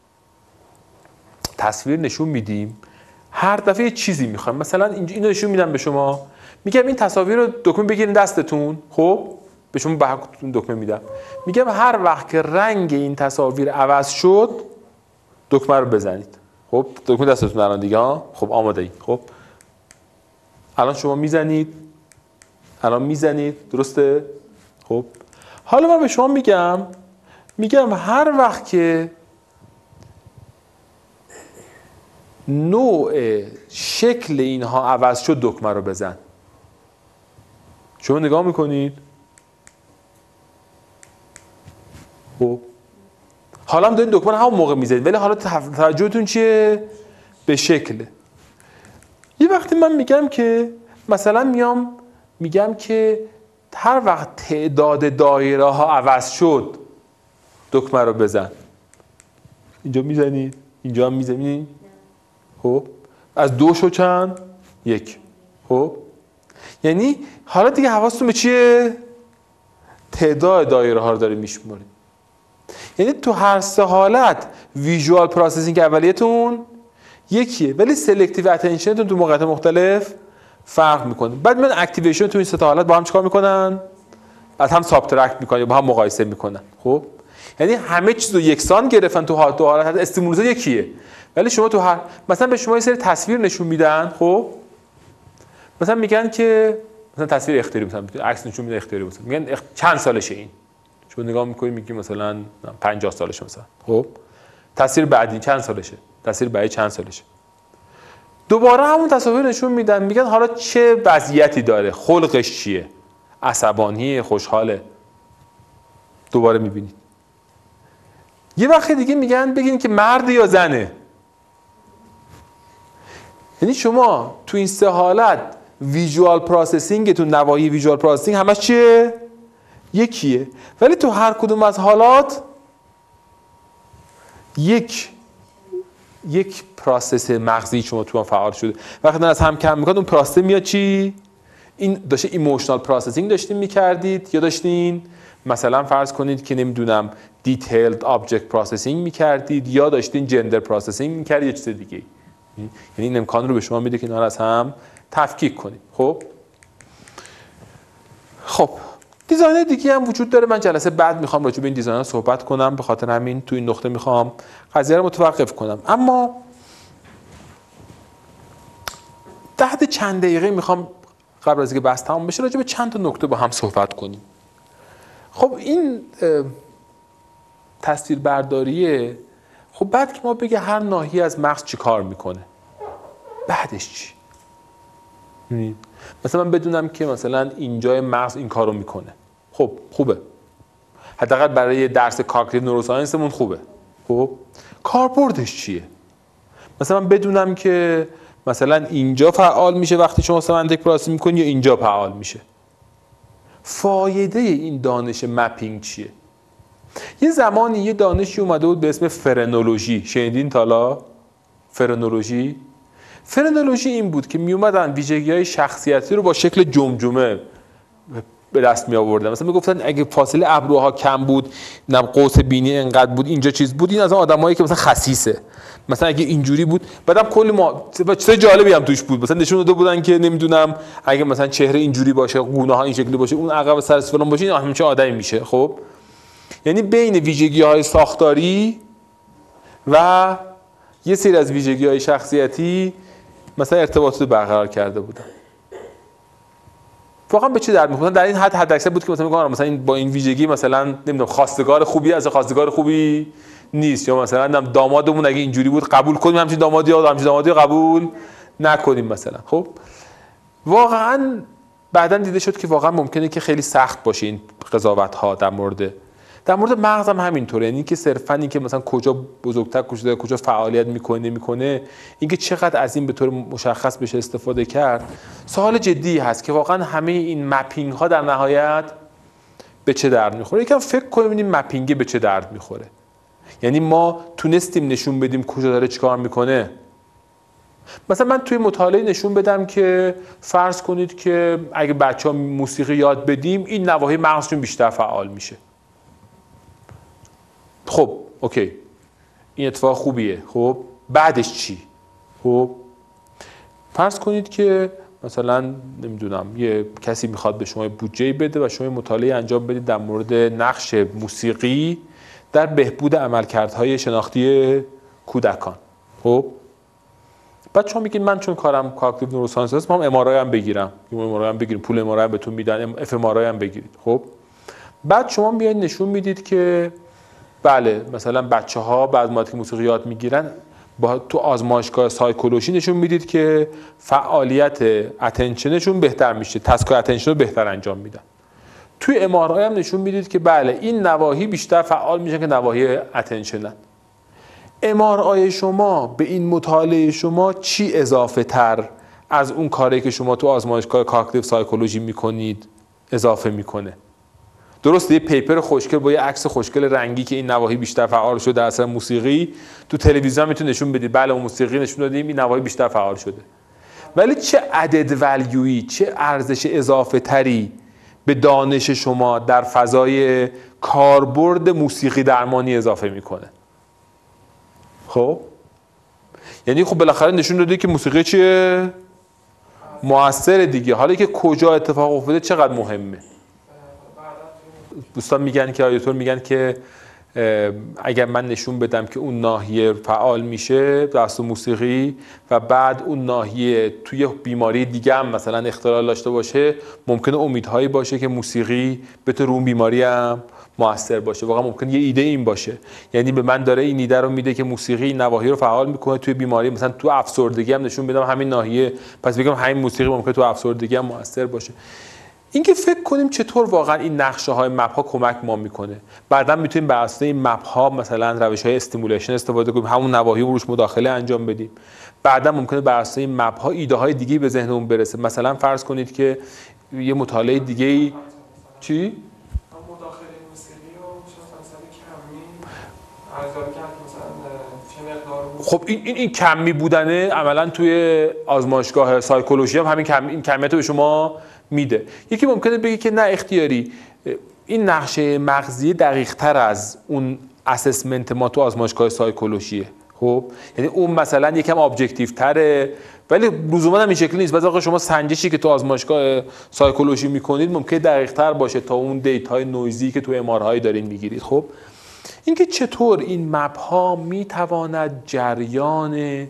A: تصویر نشون میدیم، هر دفعه یه چیزی میخوایم. مثلا اینو نشون میدم به شما، میگم این تصاویر رو دکمه بگیرین دستتون، خب به شما به دکمه میدم، میگم هر وقت که رنگ این تصاویر عوض شد دکمه رو بزنید. خب دکمه دستتون الان دیگه ها، خب آماده ای. خب الان شما میزنید، درسته؟ خب حالا من به شما میگم هر وقت که نوع شکل اینها عوض شد دکمه رو بزن. شما نگاه میکنید، خب حالا هم دارین دکمه رو همون موقع میزنید، ولی حالا توجهتون چیه؟ به شکله. یه وقتی من میگم که مثلا میگم که هر وقت تعداد دایره ها عوض شد دکمه رو بزن. اینجا میزنید، اینجا هم میزنید. خب از 2 شد چند؟ 1. خب یعنی حالا دیگه حواستون به چیه؟ تعداد دایره ها رو داره میشمارید. یعنی تو هر 3 حالت ویژوال پروسسینگ اولیتون یکیه، ولی سلکتیو اتنشنتون تو موقعیت مختلف فرق میکنه. بعد من اکتیویشن تو این 3 حالت با هم چیکار میکنن؟ از هم سابترکت میکنن یا با هم مقایسه میکنن. خب یعنی همه چیز رو یکسان گرفتن تو حالت استیمولوس یکیه، ولی شما تو هر مثلا به شما یه سری تصویر نشون میدن. خب مثلا میگن که مثلا تصویر اختیاری، مثلا عکس نشون میده اختیاری، مثلا میگن چند سالشه این، شما نگاه میکنید میگی مثلا 50 سالشه مثلا. خب تصویر بعدی چند سالشه، تصویر بعدی چند سالشه، دوباره همون تصاویر نشون میدن، میگن حالا چه وضعیتی داره، خلقش چیه، عصبانی، خوشحاله، دوباره میبینید. یه وقت دیگه میگن بگین که مرد یا زنه. یعنی شما تو این 3 حالت ویژوال پروسسینگ، تو نواحی ویژوال پروسسینگ همش چیه؟ یکیه، ولی تو هر کدوم از حالات یک پروسس مغزی شما تو هم فعال شده. وقتی از هم کم میکنه اون پروسس میاد چی؟ این داشته ایموشنال پروسسینگ داشتین میکردید یا داشتین مثلا فرض کنید که نمیدونم دیتیلد آبجکت پروسسینگ میکردید یا داشتین جندر پروسسینگ میکردید یا چیز دیگه. یعنی این امکان رو به شما میده که اینا رو از هم تفکیک کنید. خب دیزاین دیگه هم وجود داره. من جلسه بعد میخوام راجع به این دیزاین صحبت کنم، به خاطر همین تو این نقطه میخوام قضیه رو متوقف کنم. اما بعد چند دقیقه میخوام قبل از اینکه بحث تمام بشه راجع به چند تا نکته با هم صحبت کنیم. خب این تصویر برداریه. خب بعد که ما بگه هر ناحیه از مغز چی کار میکنه، بعدش چی؟ مثلا من بدونم که مثلا اینجای مغز این کارو میکنه، خب خوبه، حداقل برای درس کاگنیتیو نوروساینسمون خوبه. خب کاربردش چیه؟ مثلا من بدونم که مثلا اینجا فعال میشه وقتی شما سمنتیک پروسس میکنی یا اینجا فعال میشه. فایده این دانش مپینگ چیه؟ یه زمانی یه دانشی اومده بود به اسم فرنولوژی. شنیدین تا حالا فرنولوژی؟ فرنولوژی این بود که می اومدن ویژگی‌های شخصیتی رو با شکل جمجمه به دست می آوردن. مثلا میگفتن اگه فاصله ابروها کم بود، نم قوس بینی انقدر بود، اینجا چیز بود، این از اون آدمایی که مثلا خسیسه. مثلا اگه اینجوری بود، بعدم کلی چیز جالبی هم توش بود. مثلا نشون داده بودن که نمیدونم اگه مثلا چهره اینجوری باشه، گونه‌ها این شکلی باشه، اون عقب سر فلان باشه، این همچین آدمی میشه. خب یعنی بین ویژگی‌های ساختاری و یه سری از ویژگی‌های شخصیتی مثلا ارتباطات برقرار کرده بودن. واقعا به چه درد می‌خوره؟ در این حد اکثر بود که مثلا میگم مثلا این با این ویژگی مثلا نمیدونم خواستگار خوبی از خواستگار خوبی نیست، یا مثلا دامادمون اگه اینجوری بود قبول کنیم همچین دامادی قبول نکنیم مثلا. خب واقعا بعداً دیده شد که واقعا ممکنه که خیلی سخت باشه این قضاوت‌ها در مورد مغز هم همینطوره. یعنی که صرفاً این که مثلا کجا بزرگتر کجا فعالیت میکنه اینکه چقدر از این به طور مشخص بشه استفاده کرد سوال جدی هست که واقعا همه این مپینگ ها در نهایت به چه درد میخوره. یکم فکر کنیم این مپینگ به چه درد میخوره. یعنی ما تونستیم نشون بدیم کجا داره چیکار میکنه. مثلا من توی مطالعه نشون بدم که فرض کنید که اگه بچه‌ها موسیقی یاد بدیم این نواحی مغزشون بیشتر فعال میشه. خب اوکی، این اتفاق خوبیه. خب بعدش چی؟ خب فرض کنید که مثلا نمیدونم یه کسی میخواد به شما بودجه بده و شما مطالعه انجام بدید در مورد نقش موسیقی در بهبود عملکردهای شناختی کودکان. خب بعد شما میگید من چون کارم کاگنیتیو نوروساینس هست میخوام ام هم بگیرم. پول ام هم بهتون میدن، اف ام هم بگیرید. خب بعد شما میایید نشون میدید که بله مثلا بچه‌ها بعد ما که موسیقی یاد میگیرن با تو آزمایشگاه سایکولوژی نشون میدید که فعالیت اتنشنشون بهتر میشه، تسکای اتنشن رو بهتر انجام میدن. توی MRI هم نشون میدید که بله این نواحی بیشتر فعال میشن که نواحی اتنشنن. MRI شما به این مطالعه شما چی اضافه تر از اون کاری که شما تو آزمایشگاه کاگنیتیو سایکولوژی میکنید اضافه میکنه؟ درسته یه پیپر خوشگل با یه عکس خوشگل رنگی که این نواحی بیشتر فعال شده در اثر موسیقی تو تلویزیون میتونه نشون بدید بله اون موسیقی نشون دادیم این نواحی بیشتر فعال شده. ولی چه عدد ولیویی، چه ارزش اضافه تری به دانش شما در فضای کاربرد موسیقی درمانی اضافه میکنه؟ خب یعنی خب بالاخره نشون داده که موسیقی چیه؟ مؤثر دیگه. حالا که کجا اتفاق افتاده چقدر مهمه. دوستان میگن که آیاتور میگن که اگر من نشون بدم که اون ناحیه فعال میشه دست موسیقی و بعد اون ناحیه توی بیماری دیگه هم مثلا اختلال داشته باشه، ممکنه امیدهایی باشه که موسیقی بتونه اون بیماری هم موثر باشه. واقعا ممکنه یه ایده این باشه، یعنی به من داره این ایده رو میده که موسیقی نواحی رو فعال میکنه توی بیماری، مثلا تو افسردگی هم نشون بدم همین ناحیه، پس بگم همین موسیقی ممکنه تو افسردگی هم موثر باشه. اینکه فکر کنیم چطور واقعا این نقشه های مپ ها کمک ما میکنه. بعدا میتونیم بر اساس این مپ ها مثلا روش های استیمولیشن استفاده کنیم، همون نواحی رو روش مداخله انجام بدیم. بعدا ممکنه بر اساس این مپ ها ایده های دیگه به ذهنمون برسه. مثلا فرض کنید که یه مطالعه دیگه ای چی
C: مداخله موسیقی و کمی
A: خب این کمی بودنه عملا توی آزمایشگاه سایکولوژی هم همین این کمیت رو به شما میده. یکی ممکنه بگه که نه اختیاری این نقشه مغزی دقیق تر از اون اسسمنت ما تو آزمایشگاه سایکولوژیه. خب یعنی اون مثلا یکم ابجکتیو تره، ولی لزوما هم این شکلی نیست. بعضی وقتا شما سنجشی که تو آزمایشگاه سایکولوژی میکنید ممکنه دقیق تر باشه تا اون دیتای نویزی که تو MRI دارین میگیرید. خب اینکه چطور این مپ ها میتواند جریان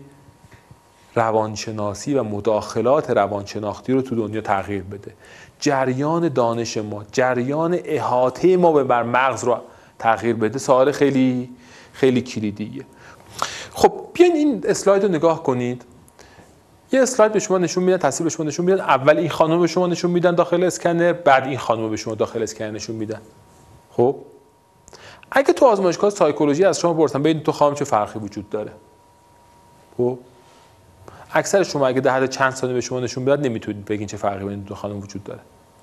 A: روانشناسی و مداخلات روانشناختی رو تو دنیا تغییر بده، جریان دانش ما، جریان احاطه ما بر مغز رو تغییر بده، سوال خیلی خیلی کلیدیه. خب بیاین این اسلاید رو نگاه کنید. یه اسلاید به شما نشون میدن، تصویر به شما نشون میدن. اول این خانم به شما نشون میدن داخل اسکنر، بعد این خانم به شما داخل اسکنر نشون میدن. خب اگه تو آزمایشگاه سایکولوژی از شما پرسن بین تو خانم چه فرقی وجود داره، خب اکثر شما اگه در حد چند ثانیه به شما نشون بدن نمیتونید بگین چه فرقی بین دو خانم وجود داره.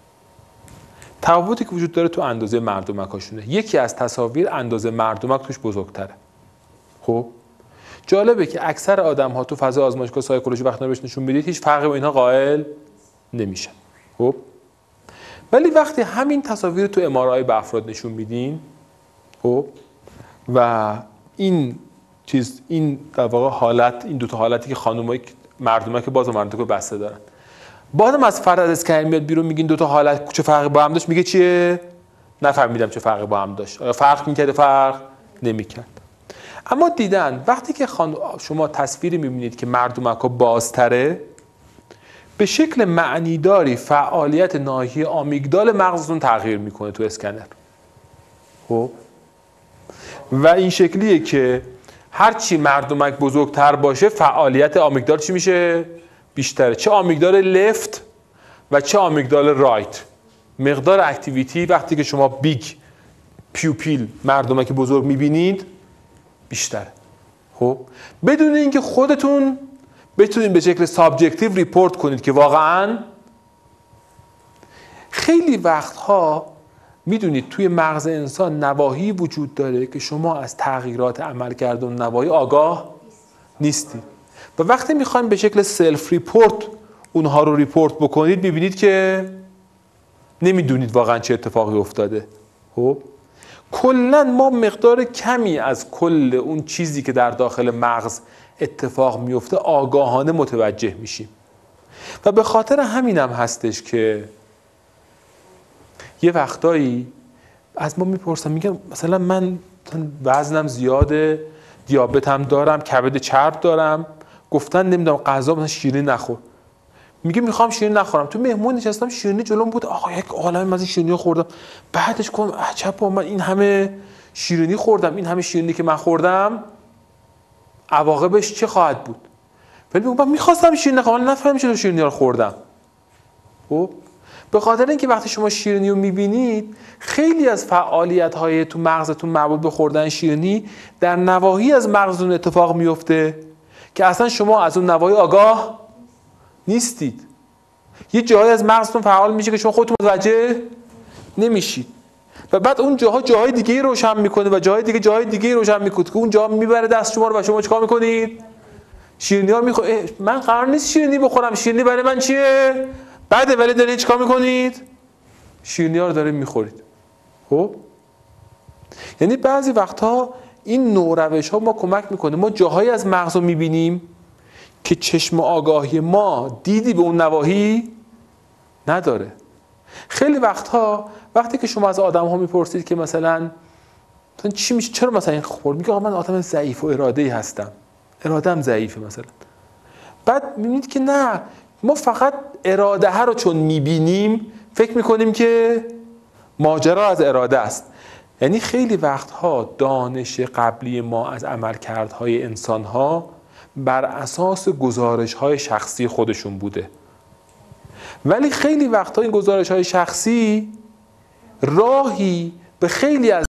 A: تفاوتی که وجود داره تو اندازه مردمکاشونه. یکی از تصاویر اندازه مردمک توش بزرگتره. خب جالبه که اکثر آدم‌ها تو فضای آزمایشگاه سایکولوژی وقتی بهش نشون میدید هیچ فرقی با اینها قائل نمیشن. خب ولی وقتی همین تصاویر تو MRI به افراد نشون میدین، خب و این در واقع حالت، این دو تا حالتی که خانم‌های مردمک باز و مردمک بسته دارن، بازم از فرد از اسکن میاد بیرون میگین دو تا حالت چه فرقی با هم داشت، میگه چیه؟ نفهمیدم چه فرقی با هم داشت. آیا فرق میکرد؟ فرق نمیکرد. اما دیدن وقتی که شما تصویری میبینید که مردمک بازتره، به شکل معنیداری فعالیت ناحیه آمیگدال مغزتون تغییر میکنه تو اسکنر. خب و این شکلیه که هرچی مردمک بزرگتر باشه فعالیت آمیگدال چی میشه؟ بیشتره. چه آمیگدال لفت و چه آمیگدال رایت. مقدار اکتیویتی وقتی که شما بیگ پیوپیل مردمک بزرگ میبینید بیشتره. خب بدون اینکه خودتون بتونید به شکل سابجکتیو ریپورت کنید که واقعاً خیلی وقتها میدونید توی مغز انسان نواحی وجود داره که شما از تغییرات عملکرد اون نواحی آگاه نیستید و وقتی میخواین به شکل سلف ریپورت اونها رو ریپورت بکنید میبینید که نمیدونید واقعا چه اتفاقی افتاده. خب کلاً ما مقدار کمی از کل اون چیزی که در داخل مغز اتفاق میفته آگاهانه متوجه میشیم و به خاطر همینم هستش که یه وقتایی از ما میپرسن، میگن مثلا من وزنم زیاده، دیابتم دارم، کبد چرب دارم، گفتن نمیدونم غذا مثلا شیرینی نخور. میگه میخوام شیرینی نخورم. تو مهمون نشستم شیرینی جلوم بود، آقا یک عالمه از این شیرینی خوردم. بعدش گفتم عجب من این همه شیرینی خوردم، این همه شیرینی که من خوردم عواقبش چه خواهد بود؟ ولی من میخواستم شیرینی نخورم، نفهمیدم چرا شیرینی رو خوردم. خب به خاطر اینکه وقتی شما شیرینی رو میبینید خیلی از فعالیت‌های تو مغزتون مربوط به خوردن شیرینی در نواحی از مغزتون اتفاق میفته که اصلا شما از اون نواحی آگاه نیستید. یه جایی از مغزتون فعال میشه که شما خودتون متوجه نمیشید و بعد اون جاها جاهای دیگه روشن میکنه و جاهای دیگه روشن میکنه که اون جا میبره دست شما رو و شما چیکار میکنید؟ شیرینی ها میخورید. من قرار نیست شیرینی بخورم، شیرینی برای من چیه؟ بعده، ولی دارید چیکار میکنید؟ شیرینی ها رو دارید میخورید. خب یعنی بعضی وقتها این نوع روش ها ما کمک میکنه ما جاهایی از مغز رو میبینیم که چشم آگاهی ما دیدی به اون نواحی نداره. خیلی وقتها وقتی که شما از آدم ها میپرسید که مثلا چی میشه، چرا مثلا این خورد، میگه من آدم ضعیف و اراده‌ای هستم، اراده‌ام ضعیفه مثلا. بعد میبینید که نه، ما فقط اراده ها رو چون میبینیم فکر میکنیم که ماجرا از اراده است. یعنی خیلی وقتها دانش قبلی ما از عملکردهای انسانها بر اساس گزارش‌های شخصی خودشون بوده، ولی خیلی وقتها این گزارش‌های شخصی راهی به خیلی از